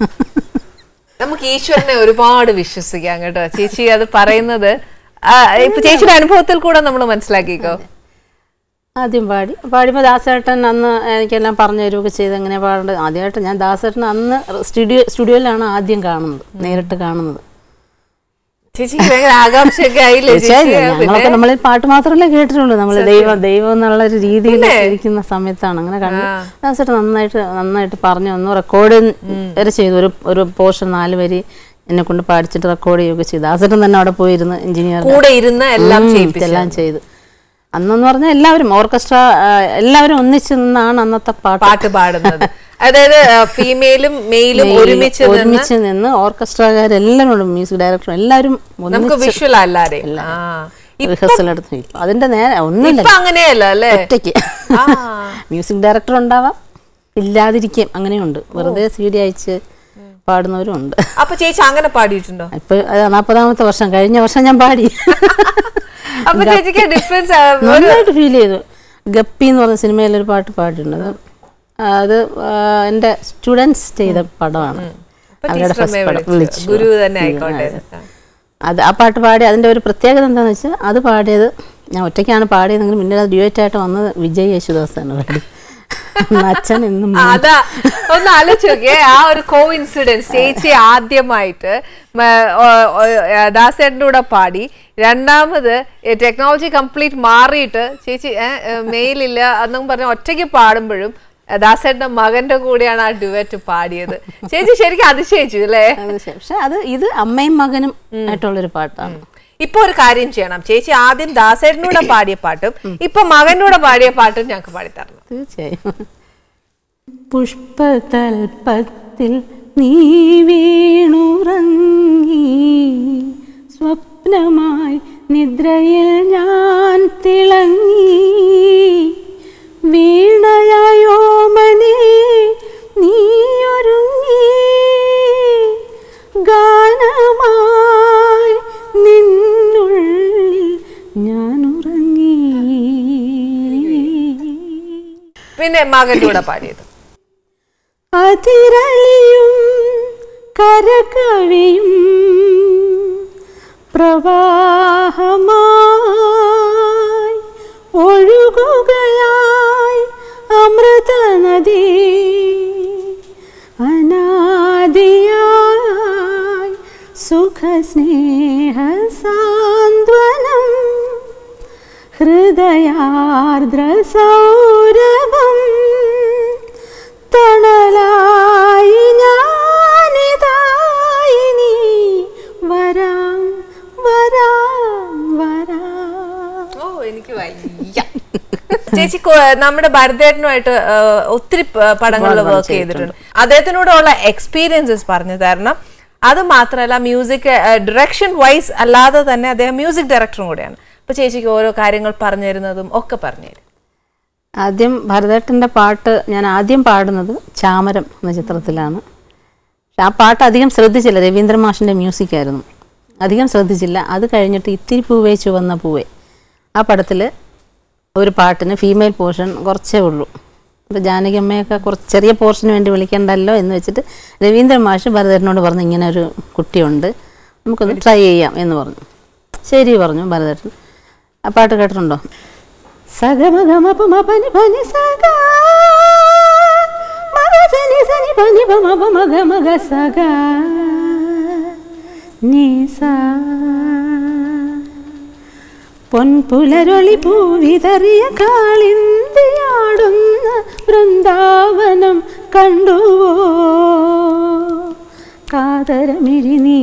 നമുക്ക് ഈശ്വരനെ ഒരുപാട് വിശ്വസിക്കാം കേട്ടോ ചേച്ചി. അത് പറയുന്നത് ഇപ്പൊ ചേച്ചിയുടെ അനുഭവത്തിൽ കൂടെ നമ്മൾ മനസ്സിലാക്കിക്കോ. ആദ്യം പാടിയപ്പോൾ ദാസേട്ടൻ അന്ന് എനിക്കെല്ലാം പറഞ്ഞു തരുമൊക്കെ ചെയ്ത് എങ്ങനെ പാടേണ്ടത്. ആദ്യമായിട്ട് ഞാൻ ദാസേട്ടൻ അന്ന് സ്റ്റുഡിയോയിലാണ് ആദ്യം കാണുന്നത്, നേരിട്ട് കാണുന്നത്. ചേച്ചിക്ക് ഭയങ്കര ആകാംക്ഷയൊക്കെ ആയില്ലേ? ഞങ്ങളൊക്കെ നമ്മളിൽ പാട്ട് മാത്രമല്ലേ കേട്ടിട്ടുള്ളൂ. നമ്മൾ ദൈവം എന്നുള്ള ഒരു രീതിയിൽ ഇരിക്കുന്ന സമയത്താണ് അങ്ങനെ കണ്ടു. ദാസേട്ടൻ നന്നായിട്ട് പറഞ്ഞു തന്നു. റെക്കോർഡ് വരെ ചെയ്തു. ഒരു പോർഷൻ 4 വരി എന്നെ കൊണ്ട് പാടിച്ചിട്ട് റെക്കോർഡ് ചെയ്യുകയൊക്കെ ചെയ്തു. ദാസേട്ടൻ തന്നെ അവിടെ പോയിരുന്ന് എഞ്ചിനീയർ കൂടെ ഇരുന്ന് എല്ലാം ചെയ്തു. അന്നെന്ന് പറഞ്ഞാൽ എല്ലാവരും ഓർക്കസ്ട്ര എല്ലാവരും ഒന്നിച്ച് നിന്നാണ് അന്നത്തെ പാട്ട് പാടുന്നത്. അതായത് ഫീമെയിലും മെയിലും ഒരുമിച്ച് നിന്ന് ഓർക്കസ്ട്രക്കാരെല്ലാവരും മ്യൂസിക് ഡയറക്ടറും എല്ലാവരും വിഷ്വൽ റിഹേഴ്സൽ എടുത്തു. അതിന്റെ നേരെ ഒന്നുമില്ല, അങ്ങനെയല്ല അല്ലേ, ഒറ്റയ്ക്ക് മ്യൂസിക് ഡയറക്ടർ ഉണ്ടാവാം, ഇല്ലാതിരിക്കും, അങ്ങനെയുണ്ട്. വെറുതെ CD അയച്ച് പാടുന്നവരും ഉണ്ട്. അപ്പൊ ചേച്ചി അങ്ങനെ പാടിയിട്ടുണ്ടോ? ഇപ്പൊ 40ാമത്തെ വർഷം, കഴിഞ്ഞ വർഷം ഞാൻ പാടി. നന്നായിട്ട് ഫീൽ ചെയ്തു. ഗപ്പി എന്ന് പറഞ്ഞ സിനിമയിലൊരു പാട്ട് പാടിയിട്ടുണ്ട്. അത് എൻ്റെ സ്റ്റുഡൻസ് ചെയ്ത പടമാണ്. അവരുടെ ഫസ്റ്റ് പടം വിളിച്ചു. ആ പാട്ട് പാടി. അതിൻ്റെ ഒരു പ്രത്യേകത എന്താണെന്ന് വെച്ചാൽ അത് പാടിയത് ഞാൻ ഒറ്റയ്ക്കാണ് പാടിയതെങ്കിൽ പിന്നീട് അത് ഡ്യൂറ്റായിട്ട് വന്നത് വിജയ് യേശുദാസാണ് പാടി. അച്ഛൻ എന്നും അതാ ഒന്ന് ആലോചിച്ചോക്കെ ആ ഒരു കോ ഇൻസിഡൻസ്. ചേച്ചി ആദ്യമായിട്ട് ദാസേട്ടൻ്റെ കൂടെ പാടി, രണ്ടാമത് ടെക്നോളജി കംപ്ലീറ്റ് മാറിയിട്ട് ചേച്ചി മെയിലില്ല എന്നും പറഞ്ഞ ഒറ്റയ്ക്ക് പാടുമ്പോഴും ദാസേട്ടന്റെ മകന്റെ കൂടെയാണ് ആ ഡ്യുവറ്റ് പാടിയത്. ചേച്ചി ശരിക്കും അതിശയിച്ചു അല്ലേ? പക്ഷെ ഇത് അമ്മയും മകനും ആയിട്ടുള്ളൊരു പാട്ടാണ്. ഇപ്പൊ ഒരു കാര്യം ചെയ്യണം ചേച്ചി, ആദ്യം ദാസേട്ടനൂടെ പാടിയ പാട്ടും ഇപ്പൊ മകനൂടെ പാടിയ പാട്ടും ഞങ്ങൾക്ക് പാടിത്തരണം. തീർച്ചയായും. പുഷ്പതൽപത്തിൽ നീ വീണുറങ്ങി, സ്വപ്നമായി നിദ്രയിൽ ഞാൻ തിളങ്ങി, വീണയായോമനേ നീയൊരുങ്ങി, ഗാനമായി നിന്നുള്ളിൽ ഞാനുറങ്ങി. പിന്നെ മകന്റെ കൂടെ പാടിയത് അതിരലിയും കരകവിയും പ്രവാഹമായി ഒഴുകുകയായി അമൃത നദി, അനാദിയായി സുഖസ്നേഹ സാന്ത്വനം, ഹൃദയാർദ്ര സൗരഭം, തണലായി ഞാനിതായി നീ വരാം വരാം വരാം. ഓ എനിക്ക് വയ്യ. ചേച്ചി നമ്മുടെ ഭരതേട്ടനുമായിട്ട് ഒത്തിരി പടങ്ങളിൽ വർക്ക് ചെയ്തിട്ടുണ്ട്. അദ്ദേഹത്തിനോടുള്ള എക്സ്പീരിയൻസസ് പറഞ്ഞു തരണം. അത് മാത്രമല്ല മ്യൂസിക് ഡയറക്ഷൻ വൈസ് അല്ലാതെ തന്നെ അദ്ദേഹം മ്യൂസിക് ഡയറക്ടറും കൂടെയാണ്. അപ്പൊ ചേച്ചിക്ക് ഓരോ കാര്യങ്ങൾ പറഞ്ഞു തരുന്നതും ഒക്കെ പറഞ്ഞു തരും. ആദ്യം ഭരതേട്ടൻ്റെ പാട്ട് ഞാൻ ആദ്യം പാടുന്നത് ചാമരം എന്ന ചിത്രത്തിലാണ്. ആ പാട്ട് അധികം ശ്രദ്ധിച്ചില്ല, രവീന്ദ്ര മാഷിൻ്റെ മ്യൂസിക്കായിരുന്നു, അധികം ശ്രദ്ധിച്ചില്ല. അത് കഴിഞ്ഞിട്ട് ഇത്തിരി പൂവേ ചുവന്ന പൂവേ ആ പടത്തിൽ ഒരു പാട്ടിന് ഫീമെയിൽ പോർഷൻ കുറച്ചേ ഉള്ളൂ. അപ്പോൾ ജാനകി അമ്മയൊക്കെ കുറച്ച് ചെറിയ പോർഷന് വേണ്ടി വിളിക്കണ്ടല്ലോ എന്ന് വെച്ചിട്ട് രവീന്ദ്ര മാഷ് ഭരതേട്ടനോട് പറഞ്ഞു, ഇങ്ങനെ ഒരു കുട്ടിയുണ്ട്, നമുക്കൊന്ന് ട്രൈ ചെയ്യാം എന്ന് പറഞ്ഞു. ശരി പറഞ്ഞു ഭരതേട്ടൻ. ആ പാട്ട് കേട്ടിട്ടുണ്ടോ? സഗമഗമപമപനി പനി സഗ മഗസനി സനി പനി പമപമഗമഗ സഗ നീസ, പൊൻപുലരൊളി പൂവിതറിയ കാളിന്തിയാടുന്ന വൃന്ദാവനം കണ്ടുവോ, കാതരമിഴി നീ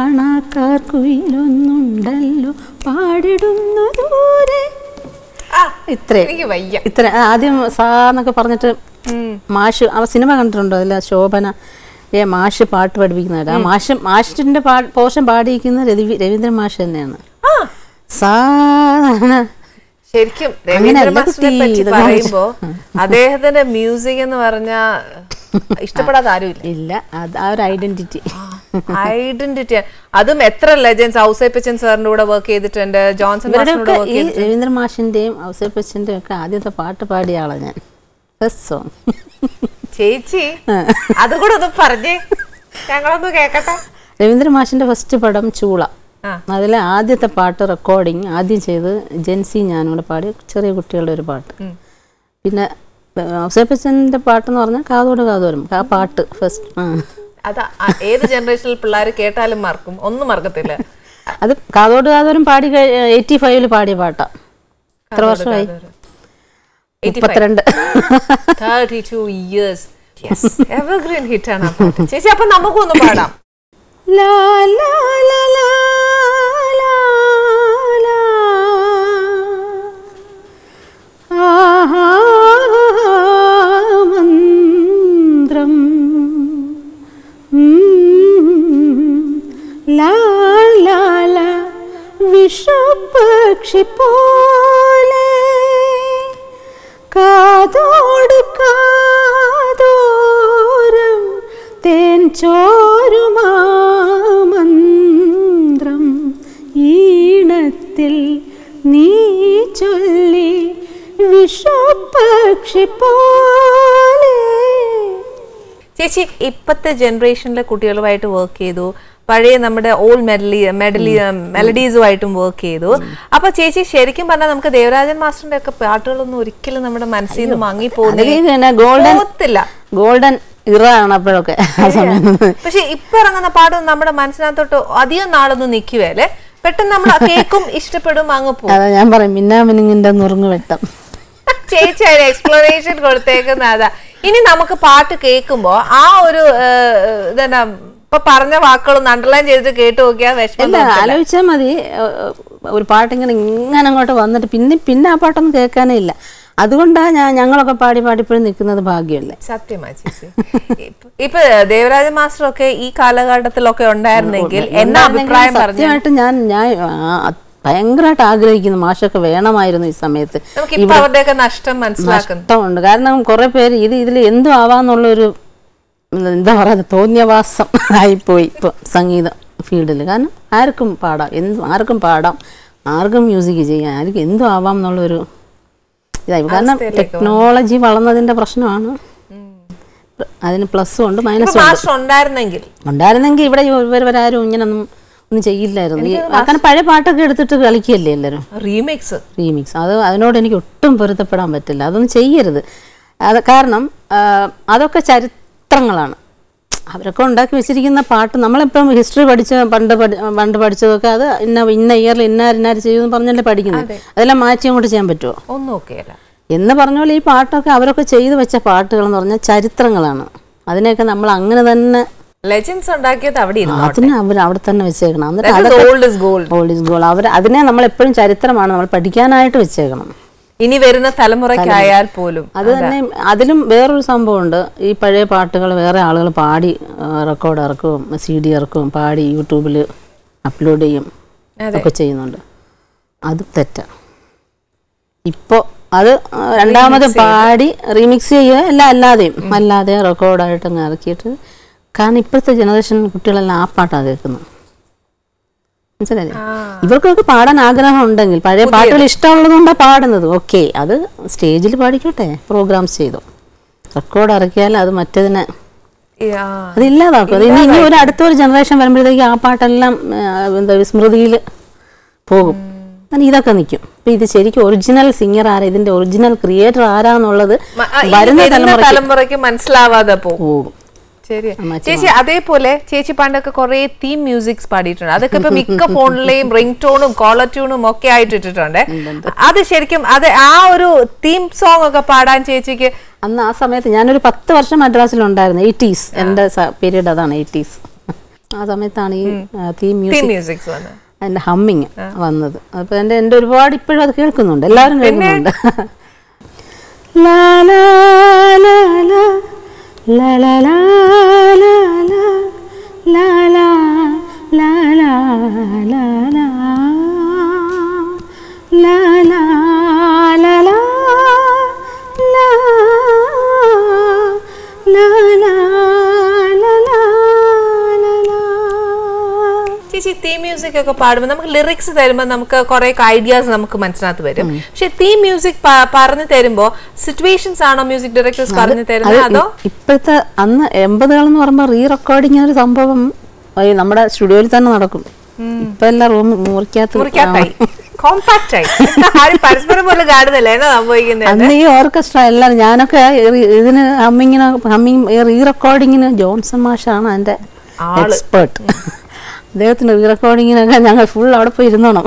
കാണാക്കാർക്കുയിലൊന്നുണ്ടല്ലോ പാടിടുന്നു ദൂരെ. ഇത്ര ആദ്യം സാന്നൊക്കെ പറഞ്ഞിട്ട് മാഷ് ആ സിനിമ കണ്ടിട്ടുണ്ടോ? അതിൽ ശോഭന മാഷ് പാട്ട് പഠിപ്പിക്കുന്നതായിട്ട് ആ മാഷിന്റെ പോർഷൻ പാടിയിരിക്കുന്ന രവീന്ദ്രൻ മാഷ് തന്നെയാണ്. ശരിക്കും രവീന്ദ്ര മാഷിനെ പറ്റി പറയുമ്പോ അദ്ദേഹത്തിന്റെ മ്യൂസിക് എന്ന് പറഞ്ഞാ ഇഷ്ടപ്പെടാത്ത ആരും ഇല്ല. ആ ഒരു ഐഡന്റിറ്റി അതും എത്ര ലെജൻസ്. ഔസേപ്പച്ചൻ സാറിന്റെ കൂടെ വർക്ക് ചെയ്തിട്ടുണ്ട്, ജോൺസൺ രവീന്ദ്ര മാഷിന്റെയും ഔസേപ്പച്ചന്റെയും ഒക്കെ ആദ്യത്തെ പാട്ട് പാടിയ ആളാണ് ഞാൻ. First song. ചേച്ചി അതുകൂടെ ഒന്ന് പറഞ്ഞേ. ഞങ്ങളൊന്ന് കേക്കട്ടെ. രവീന്ദ്ര മാഷിന്റെ ഫസ്റ്റ് പടം ചൂള. അതിലെ ആദ്യത്തെ പാട്ട് റെക്കോർഡിങ് ആദ്യം ചെയ്ത് ജെൻസി ഞാനും കൂടെ പാടി, ചെറിയ കുട്ടികളുടെ ഒരു പാട്ട്. പിന്നെ ഔസേപ്പച്ചൻ്റെ പാട്ടെന്ന് പറഞ്ഞാൽ കാതോട് കാതോരം, ആ പാട്ട് ഫസ്റ്റ്. അത് ഏത് ജനറേഷനിൽ പിള്ളേർ കേട്ടാലും മറക്കും, ഒന്നും മറക്കത്തില്ല. അത് കാതോട് കാതോരം പാടി 85 പാടിയ പാട്ടാ. എത്ര വർഷമായി? 32. 32 years. Yes, evergreen hit ആണ് ആ പാട്ട്. ചേച്ചി അപ്പൊ നമുക്കൊന്ന് പാടാം. ലാ ലാ ലാ ലാ ലാ ലാ ആഹാ മന്ത്രം ലാ ലാ ലാ വിഷപക്ഷി പോലെ കാതോട് കാതോരം തേൻ ചോരുമാമന്ത്രം ഈണത്തിൽ നീ ചൊല്ലി വിഷപക്ഷി പോലെ. ചേച്ചി ഇപ്പത്തെ ജനറേഷനിലെ കുട്ടികളുമായിട്ട് വർക്ക് ചെയ്തു, പഴയ നമ്മുടെ ഓൾഡ് മെലഡീസുമായിട്ടും വർക്ക് ചെയ്തു. അപ്പൊ ചേച്ചി ശരിക്കും പറഞ്ഞാൽ നമുക്ക് ദേവരാജൻ മാസ്റ്ററിന്റെ ഒക്കെ പാട്ടുകളൊന്നും ഒരിക്കലും നമ്മുടെ മനസ്സിൽ നിന്ന് മങ്ങിപ്പോകുന്നില്ല. ഗോൾഡൻ ഇറ ആണ് അപ്പോഴൊക്കെ. പക്ഷെ ഇപ്പൊ ഇറങ്ങുന്ന പാട്ടും നമ്മുടെ മനസ്സിനകത്തോട്ട് അധികം നാളൊന്നും നിൽക്കുവല്ലേ, പെട്ടെന്ന് നമ്മൾ കേൾക്കും, ഇഷ്ടപ്പെടും, അങ്ങ് പോകും. അതാ ഞാൻ പറയും മിന്നാമിനിങ്ങിന്റെ നുറുങ്ങ് വെട്ടം. ചേച്ചി അതിന് എക്സ്പ്ലനേഷൻ കൊടുത്തേക്കുന്ന അതാ. ഇനി നമുക്ക് പാട്ട് കേൾക്കുമ്പോ ആ ഒരു ഇതെന്നാ ഇപ്പൊ പറഞ്ഞ വാക്കുകളൊന്ന് അണ്ടർലൈൻ ചെയ്തിട്ട് കേട്ട് നോക്കിയാൽ വിഷമം ആലോചിച്ചാൽ മതി. ഒരു പാട്ടിങ്ങനെ അങ്ങോട്ട് വന്നിട്ട് പിന്നെ ആ പാട്ടൊന്നും കേൾക്കാനേ ഇല്ല. അതുകൊണ്ടാണ് ഞങ്ങളൊക്കെ പാടിപ്പോഴും നിൽക്കുന്നത്. ഭാഗ്യമല്ലേ. സത്യമായി ചേച്ചി. ഇപ്പൊ ദേവരാജ മാസ്റ്റർ ഒക്കെ ഈ കാലഘട്ടത്തിലൊക്കെ ഉണ്ടായിരുന്നെങ്കിൽ എന്നാ അഭിപ്രായം? സത്യമായിട്ട് ഞാൻ ഭയങ്കരമായിട്ട് ആഗ്രഹിക്കുന്നു മാഷൊക്കെ വേണമായിരുന്നു ഈ സമയത്ത്. അവരുടെയൊക്കെ നഷ്ടമുണ്ട്. കാരണം കുറെ പേര് ഇതിൽ എന്തും ആവാന്നുള്ളൊരു എന്താ പറയുക തോന്നിയവാസം ആയിപ്പോയി ഇപ്പൊ സംഗീത ഫീൽഡിൽ. കാരണം ആർക്കും പാടാം, ആർക്കും മ്യൂസിക് ചെയ്യാം, ആർക്കും എന്തും ആവാം എന്നുള്ളൊരു ഇതായി. കാരണം ടെക്നോളജി വളർന്നതിന്റെ പ്രശ്നമാണ്. അതിന് പ്ലസ്സും ഉണ്ട് മൈനസും ഉണ്ടായിരുന്നെങ്കിൽ ഇവിടെ ഇവരാരും ഇങ്ങനൊന്നും ഒന്നും ചെയ്യില്ലായിരുന്നു. കാരണം പഴയ പാട്ടൊക്കെ എടുത്തിട്ട് കളിക്കുകയല്ലേ എല്ലാവരും. റീമിക്സ് അത് അതിനോട് എനിക്ക് ഒട്ടും പൊരുത്തപ്പെടാൻ പറ്റില്ല. അതൊന്നും ചെയ്യരുത്. കാരണം അതൊക്കെ ചരിത്രങ്ങളാണ്. അവരൊക്കെ ഉണ്ടാക്കി വെച്ചിരിക്കുന്ന പാട്ട് നമ്മളെപ്പോഴും ഹിസ്റ്ററി പണ്ട് പഠിച്ചതൊക്കെ അത് ഇന്ന ഇയറിൽ ഇന്നാര് ചെയ്യുമെന്ന് പറഞ്ഞല്ലേ പഠിക്കുന്നത്. അതെല്ലാം മാറ്റി അങ്ങോട്ട് ചെയ്യാൻ പറ്റുമോ? ഒന്നും ഓക്കെയല്ല എന്ന് പറഞ്ഞ പോലെ ഈ പാട്ടൊക്കെ അവരൊക്കെ ചെയ്തു വെച്ച പാട്ടുകൾ എന്ന് പറഞ്ഞാൽ ചരിത്രങ്ങളാണ്. അതിനെയൊക്കെ നമ്മൾ അങ്ങനെ തന്നെ അതിനെ അവർ അവിടെ തന്നെ വെച്ചേക്കണം. Old is gold. അതിനെ നമ്മൾ എപ്പോഴും ചരിത്രമാണ് നമ്മൾ പഠിക്കാനായിട്ട് വെച്ചേക്കണം. ഇനി വരുന്ന തലമുറയ്ക്കായാൽ പോലും അത് തന്നെ. അതിലും വേറൊരു സംഭവമുണ്ട്. ഈ പഴയ പാട്ടുകൾ വേറെ ആളുകൾ പാടി റെക്കോർഡ് ഇറക്കും, CD ഇറക്കും, പാടി യൂട്യൂബിൽ അപ്ലോഡ് ചെയ്യും ഒക്കെ ചെയ്യുന്നുണ്ട്. അത് തെറ്റാണ്. ഇപ്പോൾ അത് രണ്ടാമത് പാടി റീമിക്സ് ചെയ്യുക അല്ലാതെ റെക്കോർഡായിട്ട് അങ്ങ് ഇറക്കിയിട്ട്. കാരണം ഇപ്പോഴത്തെ ജനറേഷൻ കുട്ടികളെല്ലാം ആ പാട്ടാണ് കേൾക്കുന്നത്. മനസ്സിലായില്ലേ? ഇവർക്കൊക്കെ പാടാൻ ആഗ്രഹം ഉണ്ടെങ്കിൽ പഴയ പാട്ടുകൾ ഇഷ്ടമുള്ളതുകൊണ്ടാണ് പാടുന്നത്. ഓക്കെ, അത് സ്റ്റേജിൽ പാടിക്കോട്ടെ, പ്രോഗ്രാംസ് ചെയ്തു. റെക്കോർഡ് ഇറക്കിയാൽ അത് മറ്റേതിനെ അതില്ലാതാക്കും. ഇനി അടുത്തൊരു ജനറേഷൻ വരുമ്പോഴത്തേക്ക് ആ പാട്ടെല്ലാം എന്താ സ്മൃതിയിൽ പോകും. ഇതൊക്കെ നിൽക്കും. അപ്പൊ ഇത് ശരിക്കും ഒറിജിനൽ സിംഗർ ആരാ, ഇതിന്റെ ഒറിജിനൽ ക്രിയേറ്റർ ആരാന്നുള്ളത് വരുന്ന തലമുറയ്ക്ക് മനസ്സിലാവാതെ പോകും. ചേച്ചി അതേപോലെ ചേച്ചി പണ്ടൊക്കെ കുറെ തീം മ്യൂസിക്സ് പാടിയിട്ടുണ്ട്. അതൊക്കെ ഇപ്പൊ മിക്ക ഫോണിലെയും റിംഗ് ടോണും കോളർ ട്യൂണും ഒക്കെ ആയിട്ട് ഇട്ടിട്ടുണ്ട്. അത് ശരിക്കും ആ ഒരു തീം സോങ് ഒക്കെ പാടാൻ ചേച്ചിക്ക് അന്ന് ആ സമയത്ത് ഞാനൊരു 10 വർഷം മദ്രാസിലുണ്ടായിരുന്നു. 80s എന്റെ പീരീഡ് അതാണ്. 80s ആ സമയത്താണ് ഈ തീം മ്യൂസിക്സ് അതിന്റെ ഹമ്മിങ് വന്നത്. അപ്പൊ എന്റെ ഒരുപാട് ഇപ്പോഴും അത് കേൾക്കുന്നുണ്ട്, എല്ലാവരും കേൾക്കുന്നുണ്ട്. ലാ ലാ ലാ ലാ la la la la la la la la la la la la la la la ചേച്ചി തീം മ്യൂസിക് ഒക്കെ പാടുമ്പോൾ നമുക്ക് ലിറിക്സ് തരുമ്പോൾ നമുക്ക് കുറെ ഐഡിയാസ് നമുക്ക് മനസ്സിനകത്ത് വരും. പക്ഷെ തീം മ്യൂസിക് പറഞ്ഞു തരുമ്പോൾ സിറ്റുവേഷൻസ് ആണോ മ്യൂസിക് ഡയറക്ടേഴ്സ് പറഞ്ഞു തരുന്നത്? അതോ ഇപ്പോഴത്തെ അന്ന് 80-കളെന്ന് പറയുമ്പോൾ റീ റെക്കോർഡിങ് ഒരു സംഭവം നമ്മുടെ സ്റ്റുഡിയോയിൽ തന്നെ നടക്കും. ഇപ്പൊ എല്ലാം റൂം മുറിക്കാത്തായി അന്ന് ഈ ഓർക്കസ്ട്ര എല്ലാം ഞാനൊക്കെ ഇതിന് ഹമ്മിങ് റീ റെക്കോർഡിങ്ങിന് ജോൺസൺ മാഷാണ് അതിന്റെ എക്സ്പേർട്ട്. അദ്ദേഹത്തിന് റീ റെക്കോർഡിങ്ങിനൊക്കെ ഞങ്ങൾ ഫുൾ അവിടെ പോയി ഇരുന്നോണം.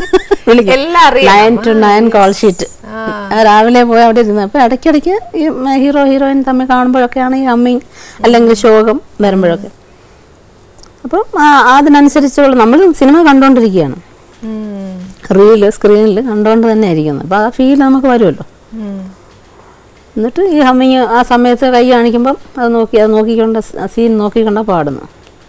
9 to 9 കോൾ ഷീറ്റ് രാവിലെ പോയി അവിടെ ഇരുന്നു. അപ്പൊ ഇടയ്ക്കിടയ്ക്ക് ഈ ഹീറോ ഹീറോയിൻ തമ്മിൽ കാണുമ്പോഴൊക്കെയാണ് ഈ ഹമ്മിങ് അല്ലെങ്കിൽ ശോകം വരുമ്പോഴൊക്കെ. അപ്പം അതിനനുസരിച്ചുള്ള നമ്മൾ സിനിമ കണ്ടുകൊണ്ടിരിക്കുകയാണ്, സ്ക്രീനിൽ കണ്ടുകൊണ്ട് തന്നെ ഇരിക്കുന്നത്. അപ്പം ആ ഫീൽ നമുക്ക് വരുമല്ലോ. എന്നിട്ട് ഈ ഹമ്മിങ് ആ സമയത്ത് കൈ കാണിക്കുമ്പം അത് നോക്കിക്കൊണ്ട് സീൻ നോക്കിക്കൊണ്ടാ പാടുന്നു.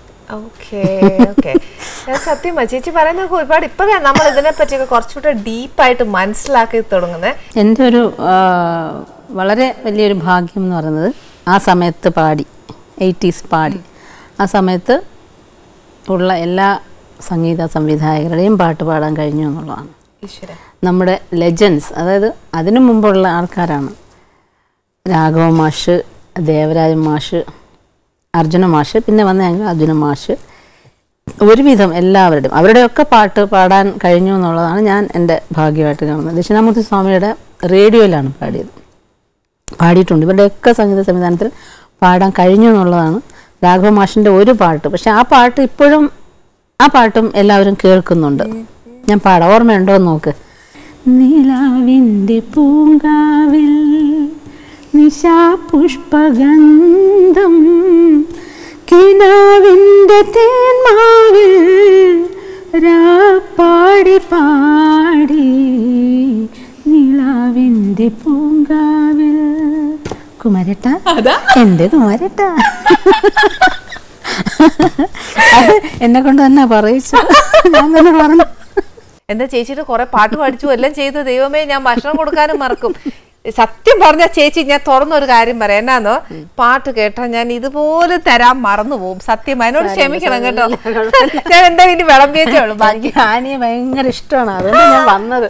സത്യമാ ചേച്ചി പറയുന്നത് ഒരുപാട് ഇപ്പൊ നമ്മൾ ഇതിനെ പറ്റിയൊക്കെ കുറച്ചുകൂടെ ഡീപ്പായിട്ട് മനസ്സിലാക്കി തുടങ്ങുന്നത്. എൻ്റെ ഒരു വളരെ വലിയൊരു ഭാഗ്യം എന്ന് പറയുന്നത് ആ സമയത്ത് പാടി 80s പാടി ആ സമയത്ത് ഉള്ള എല്ലാ സംഗീത സംവിധായകരുടെയും പാട്ട് പാടാൻ കഴിഞ്ഞു എന്നുള്ളതാണ്. നമ്മുടെ ലെജൻസ്, അതായത് അതിനു മുമ്പുള്ള ആൾക്കാരാണ്. രാഘവ മാഷ്, ദേവരാജ മാഷ്, അർജുന മാഷ്, പിന്നെ വന്ന അർജുന മാഷ്, ഒരുവിധം എല്ലാവരുടെയും അവരുടെയൊക്കെ പാട്ട് പാടാൻ കഴിഞ്ഞു എന്നുള്ളതാണ് ഞാൻ എൻ്റെ ഭാഗ്യമായിട്ട് കാണുന്നത്. ദക്ഷിണാമൂർത്തി സ്വാമിയുടെ റേഡിയോയിലാണ് പാടിയിട്ടുണ്ട്. ഇവരുടെയൊക്കെ സംഗീത സംവിധാനത്തിൽ പാടാൻ കഴിഞ്ഞു എന്നുള്ളതാണ്. രാഘവ മാഷിൻ്റെ ഒരു പാട്ട്, പക്ഷെ ആ പാട്ട് ഇപ്പോഴും ആ പാട്ടും എല്ലാവരും കേൾക്കുന്നുണ്ട്. ഞാൻ പാടാം, ഓർമ്മയുണ്ടോ നോക്ക്. നിലാവിൻ്റെ പൂങ്കാവിൽ നിശാപുഷ്പഗന്ധം കിനാവിൻ്റെ തേന്മാവിൽ പാടി പാടി നിലാവിൻ്റെ പൂങ്കാവിൽ. കുമരട്ട, എൻ്റെ കുമരട്ട, അത് എന്നെ കൊണ്ട് തന്നെ പറയിച്ചു. ഞാൻ തന്നെ പറഞ്ഞു. എന്താ ചേച്ചിയുടെ കുറെ പാട്ട് പഠിച്ചു എല്ലാം ചെയ്തു. ദൈവമേ, ഞാൻ ഭക്ഷണം കൊടുക്കാനും മറക്കും. സത്യം പറഞ്ഞ ചേച്ചി, ഞാൻ തുറന്നൊരു കാര്യം പറയാം. എന്നാന്നോ, പാട്ട് കേട്ടാ ഞാൻ ഇതുപോലെ തരാൻ മറന്നു പോകും. സത്യം, അതിനോട് ക്ഷമിക്കണം കേട്ടോ. ഞാൻ എന്താ ഇനി വിളമ്പിയേ ഉള്ളൂ. ബാക്കി ആനിയെ ഭയങ്കര ഇഷ്ടമാണ്, അതുകൊണ്ട് ഞാൻ വന്നത്.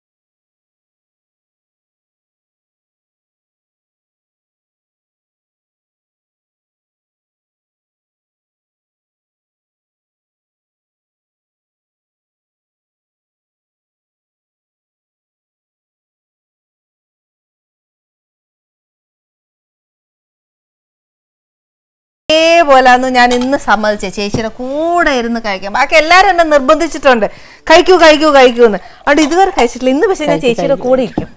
ഇതേപോലാന്ന് ഞാൻ ഇന്ന് സമ്മതിച്ചേ, ചേച്ചിയുടെ കൂടെ ഇരുന്ന് കഴിക്കാം. ബാക്കി എല്ലാരും എന്നെ നിർബന്ധിച്ചിട്ടുണ്ട്, കഴിക്കൂ കഴിക്കൂ കഴിക്കൂ എന്ന്. അതുകൊണ്ട് ഇതുവരെ കഴിച്ചിട്ടില്ല. ഇന്ന് പക്ഷെ ഞാൻ ചേച്ചിയുടെ കൂടെ ഇരിക്കും.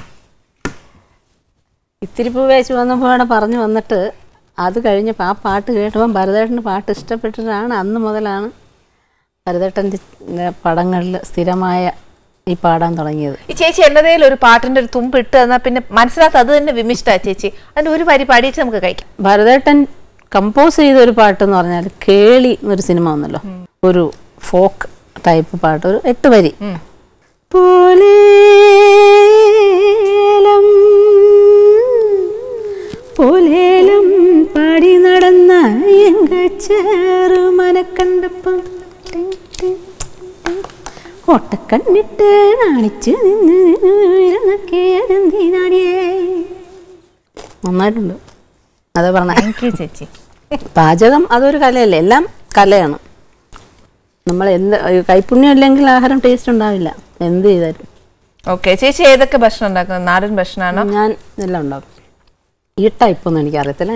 ഇത്തിരി പൂ വേച്ച് വന്നപ്പോൾ അവിടെ പറഞ്ഞു വന്നിട്ട് അത് കഴിഞ്ഞപ്പോൾ ആ പാട്ട് കേട്ടപ്പോൾ ഭരതേട്ടൻ്റെ പാട്ട് ഇഷ്ടപ്പെട്ടിട്ടാണ് അന്ന് മുതലാണ് ഭരതേട്ടൻ്റെ പടങ്ങളിൽ സ്ഥിരമായ ഈ പാടാൻ തുടങ്ങിയത്. ഈ ചേച്ചി എന്നതേലും ഒരു പാട്ടിന്റെ ഒരു തുമ്പ് ഇട്ട് തന്നാൽ പിന്നെ മനസ്സിലാത്ത അത് തന്നെ വിമിഷ്ടാ ചേച്ചി. അതിന്റെ ഒരു വരി പാടിയിട്ട് നമുക്ക് കഴിക്കാം. ഭരതേട്ടൻ കമ്പോസ് ചെയ്ത ഒരു പാട്ടെന്ന് പറഞ്ഞാൽ കേളി എന്നൊരു സിനിമ വന്നല്ലോ, ഒരു ഫോക്ക് ടൈപ്പ് പാട്ട്, ഒരു 8 വരി. പോലേലം പോലേലം പാടി നടന്ന മനക്കണ്ടപ്പം ഒട്ടക്കണ്ണിട്ട് നാണിച്ച് നന്നായിട്ടുണ്ട്. അതാ പറഞ്ഞ ചേച്ചി. പാചകം അതൊരു കലയല്ലേ, എല്ലാം കലയാണ്. നമ്മൾ എന്ത് കൈപ്പുണ്യം ഇല്ലെങ്കിൽ ആഹാരം ടേസ്റ്റ് ഉണ്ടാവില്ല, എന്ത് ചെയ്താലും. ഓക്കെ ചേച്ചി, ഏതൊക്കെ ഭക്ഷണം ഉണ്ടാക്കുന്നത്? നാടൻ ഭക്ഷണമാണോ? ഞാൻ എല്ലാം ഉണ്ടാക്കും. ഈ ടൈപ്പൊന്നും എനിക്കറിയത്തില്ല,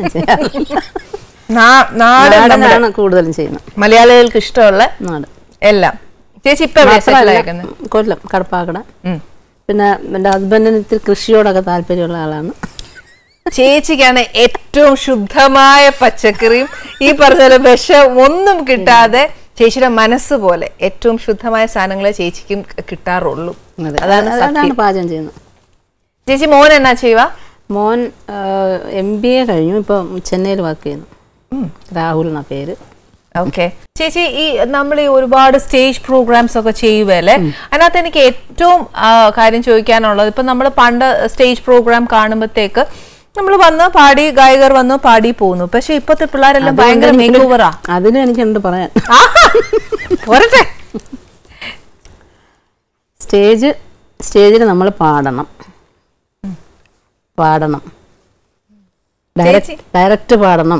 നാടനാണ് കൂടുതലും ചെയ്യുന്നത്. മലയാളികൾക്ക് ഇഷ്ടമുള്ള നാട് എല്ലാം. ചേച്ചി ഇപ്പൊ കൊല്ലം കടപ്പാക്കട. പിന്നെ എൻ്റെ ഹസ്ബൻഡിന് ഇത്തിരി കൃഷിയോടൊക്കെ താല്പര്യമുള്ള ആളാണ്. ചേച്ചിക്കാണ് ഏറ്റവും ശുദ്ധമായ പച്ചക്കറിയും ഈ പറഞ്ഞ വിഷം ഒന്നും കിട്ടാതെ ചേച്ചിയുടെ മനസ്സ് പോലെ ഏറ്റവും ശുദ്ധമായ സാധനങ്ങളെ ചേച്ചിക്കും കിട്ടാറുള്ളൂ. അതാണ് പാചകം ചെയ്യുന്നത്. ചേച്ചി മോൻ എന്നാ ചെയ്യുക? മോൻ MBA കഴിഞ്ഞു, ഇപ്പൊ ചെന്നൈയിൽ വർക്ക് ചെയ്യുന്നു. രാഹുൽ എന്ന പേര്. ഓക്കെ ചേച്ചി, ഈ നമ്മൾ ഈ ഒരുപാട് സ്റ്റേജ് പ്രോഗ്രാംസ് ഒക്കെ ചെയ്യുവല്ലേ, അതിനകത്ത് എനിക്ക് ഏറ്റവും കാര്യം ചോദിക്കാനുള്ളത്, ഇപ്പൊ നമ്മൾ പണ്ട് സ്റ്റേജ് പ്രോഗ്രാം കാണുമ്പോഴത്തേക്ക് നമ്മൾ വന്ന് പാടി, ഗായകർ വന്ന് പാടി പോകുന്നു. പക്ഷെ ഇപ്പത്തെ പിള്ളേരെല്ലാം ഭയങ്കര മേക്ക് ഓവറാ. അതിന് എനിക്ക് എന്ത് പറയാൻ, പോരട്ടെ. സ്റ്റേജിൽ നമ്മൾ പാടണം. ഡയറക്റ്റ് പാടണം.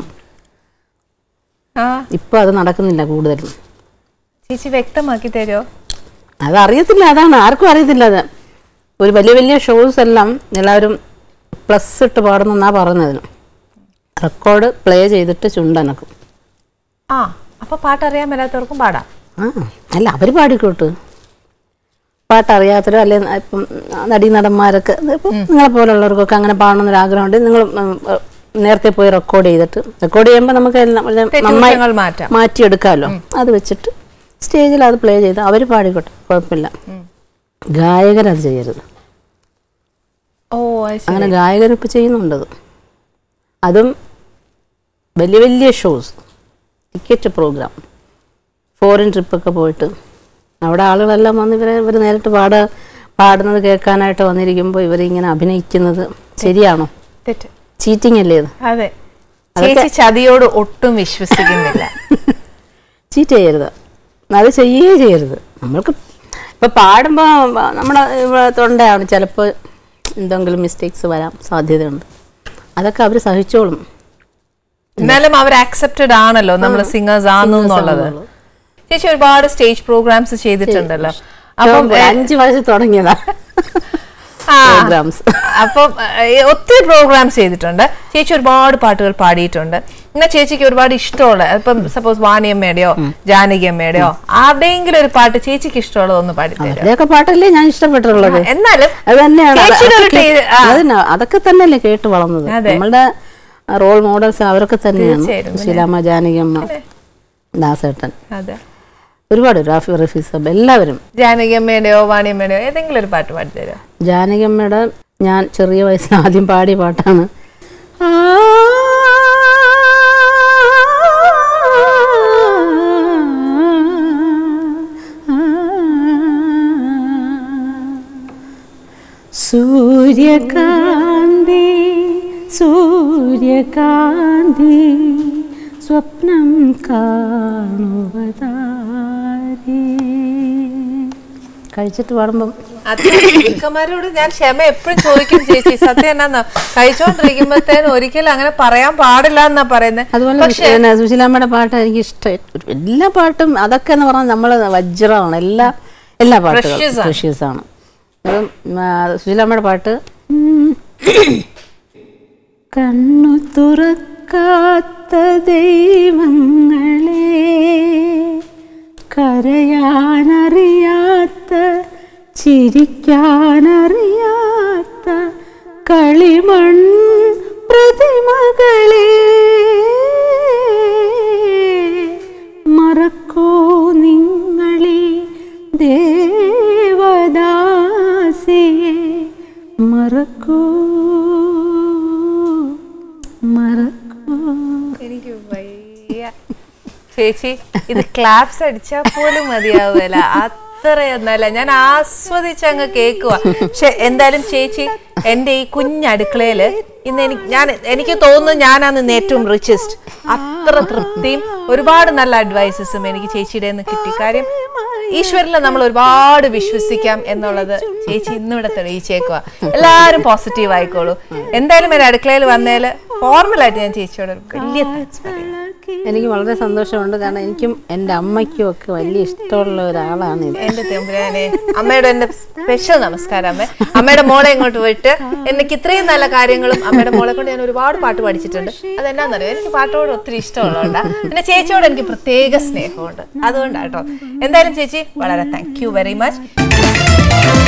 ഇപ്പൊ അത് നടക്കുന്നില്ല കൂടുതലും. ചേച്ചി വ്യക്തമാക്കി തരുമോ? അതറിയത്തില്ല, അതാണ് ആർക്കും അറിയത്തില്ല. അത് ഒരു വലിയ വലിയ ഷോസ് എല്ലാം എല്ലാവരും പ്ലസ് ഇട്ട് പാടുന്നെന്നാ പറഞ്ഞതിന്. റെക്കോർഡ് പ്ലേ ചെയ്തിട്ട് ചുണ്ടനക്കും. അപ്പൊ പാട്ടറിയാൻ മേലാത്തവർക്കും പാടാം. അല്ല, അവര് പാടിക്കോട്ട്. പാട്ടറിയാത്തവരോ അല്ലെ ഇപ്പം നടീനടന്മാരൊക്കെ ഇപ്പം നിങ്ങളെ പോലുള്ളവർക്കൊക്കെ അങ്ങനെ പാടണമെന്നൊരു ആഗ്രഹമുണ്ട്. നിങ്ങൾ നേരത്തെ പോയി റെക്കോർഡ് ചെയ്യുമ്പോൾ നമുക്ക് നന്നായി മാറ്റിയെടുക്കാമല്ലോ. അത് വെച്ചിട്ട് സ്റ്റേജിൽ അത് പ്ലേ ചെയ്ത് അവർ പാടിക്കോട്ടെ, കുഴപ്പമില്ല. ഗായകരത് ചെയ്യരുത്. അങ്ങനെ ഗായകരിപ്പോൾ ചെയ്യുന്നുണ്ടത്. അതും വലിയ വലിയ ഷോസ്, ടിക്കറ്റ് പ്രോഗ്രാം, ഫോറിൻ ട്രിപ്പൊക്കെ പോയിട്ട് അവിടെ ആളുകളെല്ലാം വന്ന് ഇവർ നേരിട്ട് പാടുന്നത് കേൾക്കാനായിട്ട് വന്നിരിക്കുമ്പോൾ ഇവരിങ്ങനെ അഭിനയിക്കുന്നത് ശരിയാണോ? ചീറ്റിംഗ് അല്ലേ ഇത്? അതെ, ചതിയോട് ഒട്ടും വിശ്വസിക്കുന്നില്ല. ചീറ്റ് ചെയ്യരുത്, അത് ചെയ്യരുത്. നമ്മൾക്ക് ഇപ്പം പാടുമ്പോൾ നമ്മുടെ തൊണ്ടയാണ് ചിലപ്പോൾ എന്തെങ്കിലും മിസ്റ്റേക്സ് വരാൻ സാധ്യതയുണ്ട്. അതൊക്കെ അവർ സഹിച്ചോളും. എന്നാലും അവർ ആക്സെപ്റ്റഡ് ആണല്ലോ നമ്മൾ സിംഗേഴ്സ് ആണെന്നുള്ളത്. ചേച്ചി ഒരുപാട് സ്റ്റേജ് പ്രോഗ്രാംസ് ചെയ്തിട്ടുണ്ടല്ലോ. അപ്പം 5 വയസ്സിൽ തുടങ്ങിയതാ പ്രോഗ്രാംസ്. അപ്പം ഒത്തിരി പ്രോഗ്രാംസ് ചെയ്തിട്ടുണ്ട്. ചേച്ചി ഒരുപാട് പാട്ടുകൾ പാടിയിട്ടുണ്ട്. എന്നാൽ ചേച്ചിക്ക് ഒരുപാട് ഇഷ്ടമുള്ള, ഇപ്പം സപ്പോസ് വാണിയമ്മയുടെയോ ജാനകി അമ്മയുടെയോ ആരുടെയെങ്കിലും ഒരു പാട്ട് ചേച്ചിക്ക് ഇഷ്ടമുള്ളതൊന്ന് പാടിത്തരും. പാട്ടല്ലേ ഞാൻ ഇഷ്ടപ്പെട്ടിട്ടുള്ളത്. എന്നാലും അതൊക്കെ തന്നെയല്ലേ കേട്ട് വളർന്നത്. നമ്മളുടെ റോൾ മോഡൽസ് അവരൊക്കെ തന്നെയാണ്. ശീലാമ്മ, ജാനകി അമ്മ, ദാസേട്ടൻ, ഒരുപാട് റഫീ സബ്, എല്ലാവരും. ജാനകി അമ്മയുടെയോ വാണിയമ്മയുടെയോ ഏതെങ്കിലും ഒരു പാട്ട് പാടിത്തരാം. ജാനകി അമ്മയുടെ ഞാൻ ചെറിയ വയസ്സിൽ ആദ്യം പാടിയ പാട്ടാണ് സൂര്യകാന്തി സൂര്യകാന്തി സ്വപ്നം കാണുവതാരേ. കഴിച്ചിട്ട് പാടുമ്പം അച്ഛന്മാരോട് ഞാൻ ക്ഷമ എപ്പോഴും ചോദിക്കും ചേച്ചി. സത്യം എന്നാ കഴിച്ചോണ്ടിരിക്കുമ്പോഴത്തേനും ഒരിക്കലും അങ്ങനെ പറയാൻ പാടില്ല എന്നാ പറയുന്നത്. അതുപോലെ സുശീലാമ്മയുടെ പാട്ട് എനിക്ക് ഇഷ്ടം. എല്ലാ പാട്ടും അതൊക്കെ എന്ന് പറഞ്ഞാൽ നമ്മള് വജ്രമാണ്. എല്ലാ പാട്ടും പ്രഷ്യസ് ആണ്. അപ്പം സുശീലാമ്മയുടെ പാട്ട് കണ്ണു തുറക്കാത്ത ദൈവങ്ങളെ, കരയാനറിയാത്ത ചിരിക്കാനറിയാത്ത കളിമൺ പ്രതിമകളെ, മറക്കോ നിങ്ങളീ ദേവദാസിയെ, മറക്കോ മറക്കോ. എനിക്ക് വയ്യ ചേച്ചി, ഇത് ക്ലാപ്സ് അടിച്ചാൽ പോലും മതിയാവുകയില്ല, അത്രയൊന്നല്ല. ഞാൻ ആസ്വദിച്ചങ്ങ് കേൾക്കുക. പക്ഷെ എന്തായാലും ചേച്ചി എൻ്റെ ഈ കുഞ്ഞടുക്കളയില് ഇന്ന് എനിക്ക് തോന്നുന്നു ഞാനാണ് ഏറ്റവും റിച്ചസ്റ്റ്. അത്ര തൃപ്തിയും ഒരുപാട് നല്ല അഡ്വൈസസും എനിക്ക് ചേച്ചിയുടെ നിന്ന് കിട്ടി. കാര്യം ഈശ്വരനെ നമ്മൾ ഒരുപാട് വിശ്വസിക്കാം എന്നുള്ളത് ചേച്ചി ഇന്നിവിടെ തെളിയിച്ചേക്കുക. എല്ലാവരും പോസിറ്റീവ് ആയിക്കോളൂ. എന്തായാലും എൻ്റെ അടുക്കളയിൽ വന്നതിൽ ഫോർമലായിട്ട് ഞാൻ ചേച്ചിയോട് വലിയ താങ്ക്സ് പറയും. എനിക്ക് വളരെ സന്തോഷമുണ്ട്. കാരണം എനിക്കും എൻ്റെ അമ്മയ്ക്കും ഒക്കെ വലിയ ഇഷ്ടമുള്ള ഒരാളാണ് ഇത്. എൻ്റെ തമ്പുരാനെ, അമ്മയുടെ എൻ്റെ സ്പെഷ്യൽ നമസ്കാരം. അമ്മയുടെ മോളെ ഇങ്ങോട്ട് പോയിട്ട് എനിക്ക് ഇത്രയും നല്ല കാര്യങ്ങളും അമ്മയുടെ മോളെ കൊണ്ട് ഞാൻ ഒരുപാട് പാട്ട് പഠിച്ചിട്ടുണ്ട്. അതെന്നാന്നറിയോ, എനിക്ക് പാട്ടോട് ഒത്തിരി ഇഷ്ടമുള്ളതുകൊണ്ടാണ്. പിന്നെ ചേച്ചിയോട് എനിക്ക് പ്രത്യേക സ്നേഹമുണ്ട്, അതുകൊണ്ടാട്ടോ. എന്തായാലും ചേച്ചി വളരെ താങ്ക് യു വെരി മച്ച്.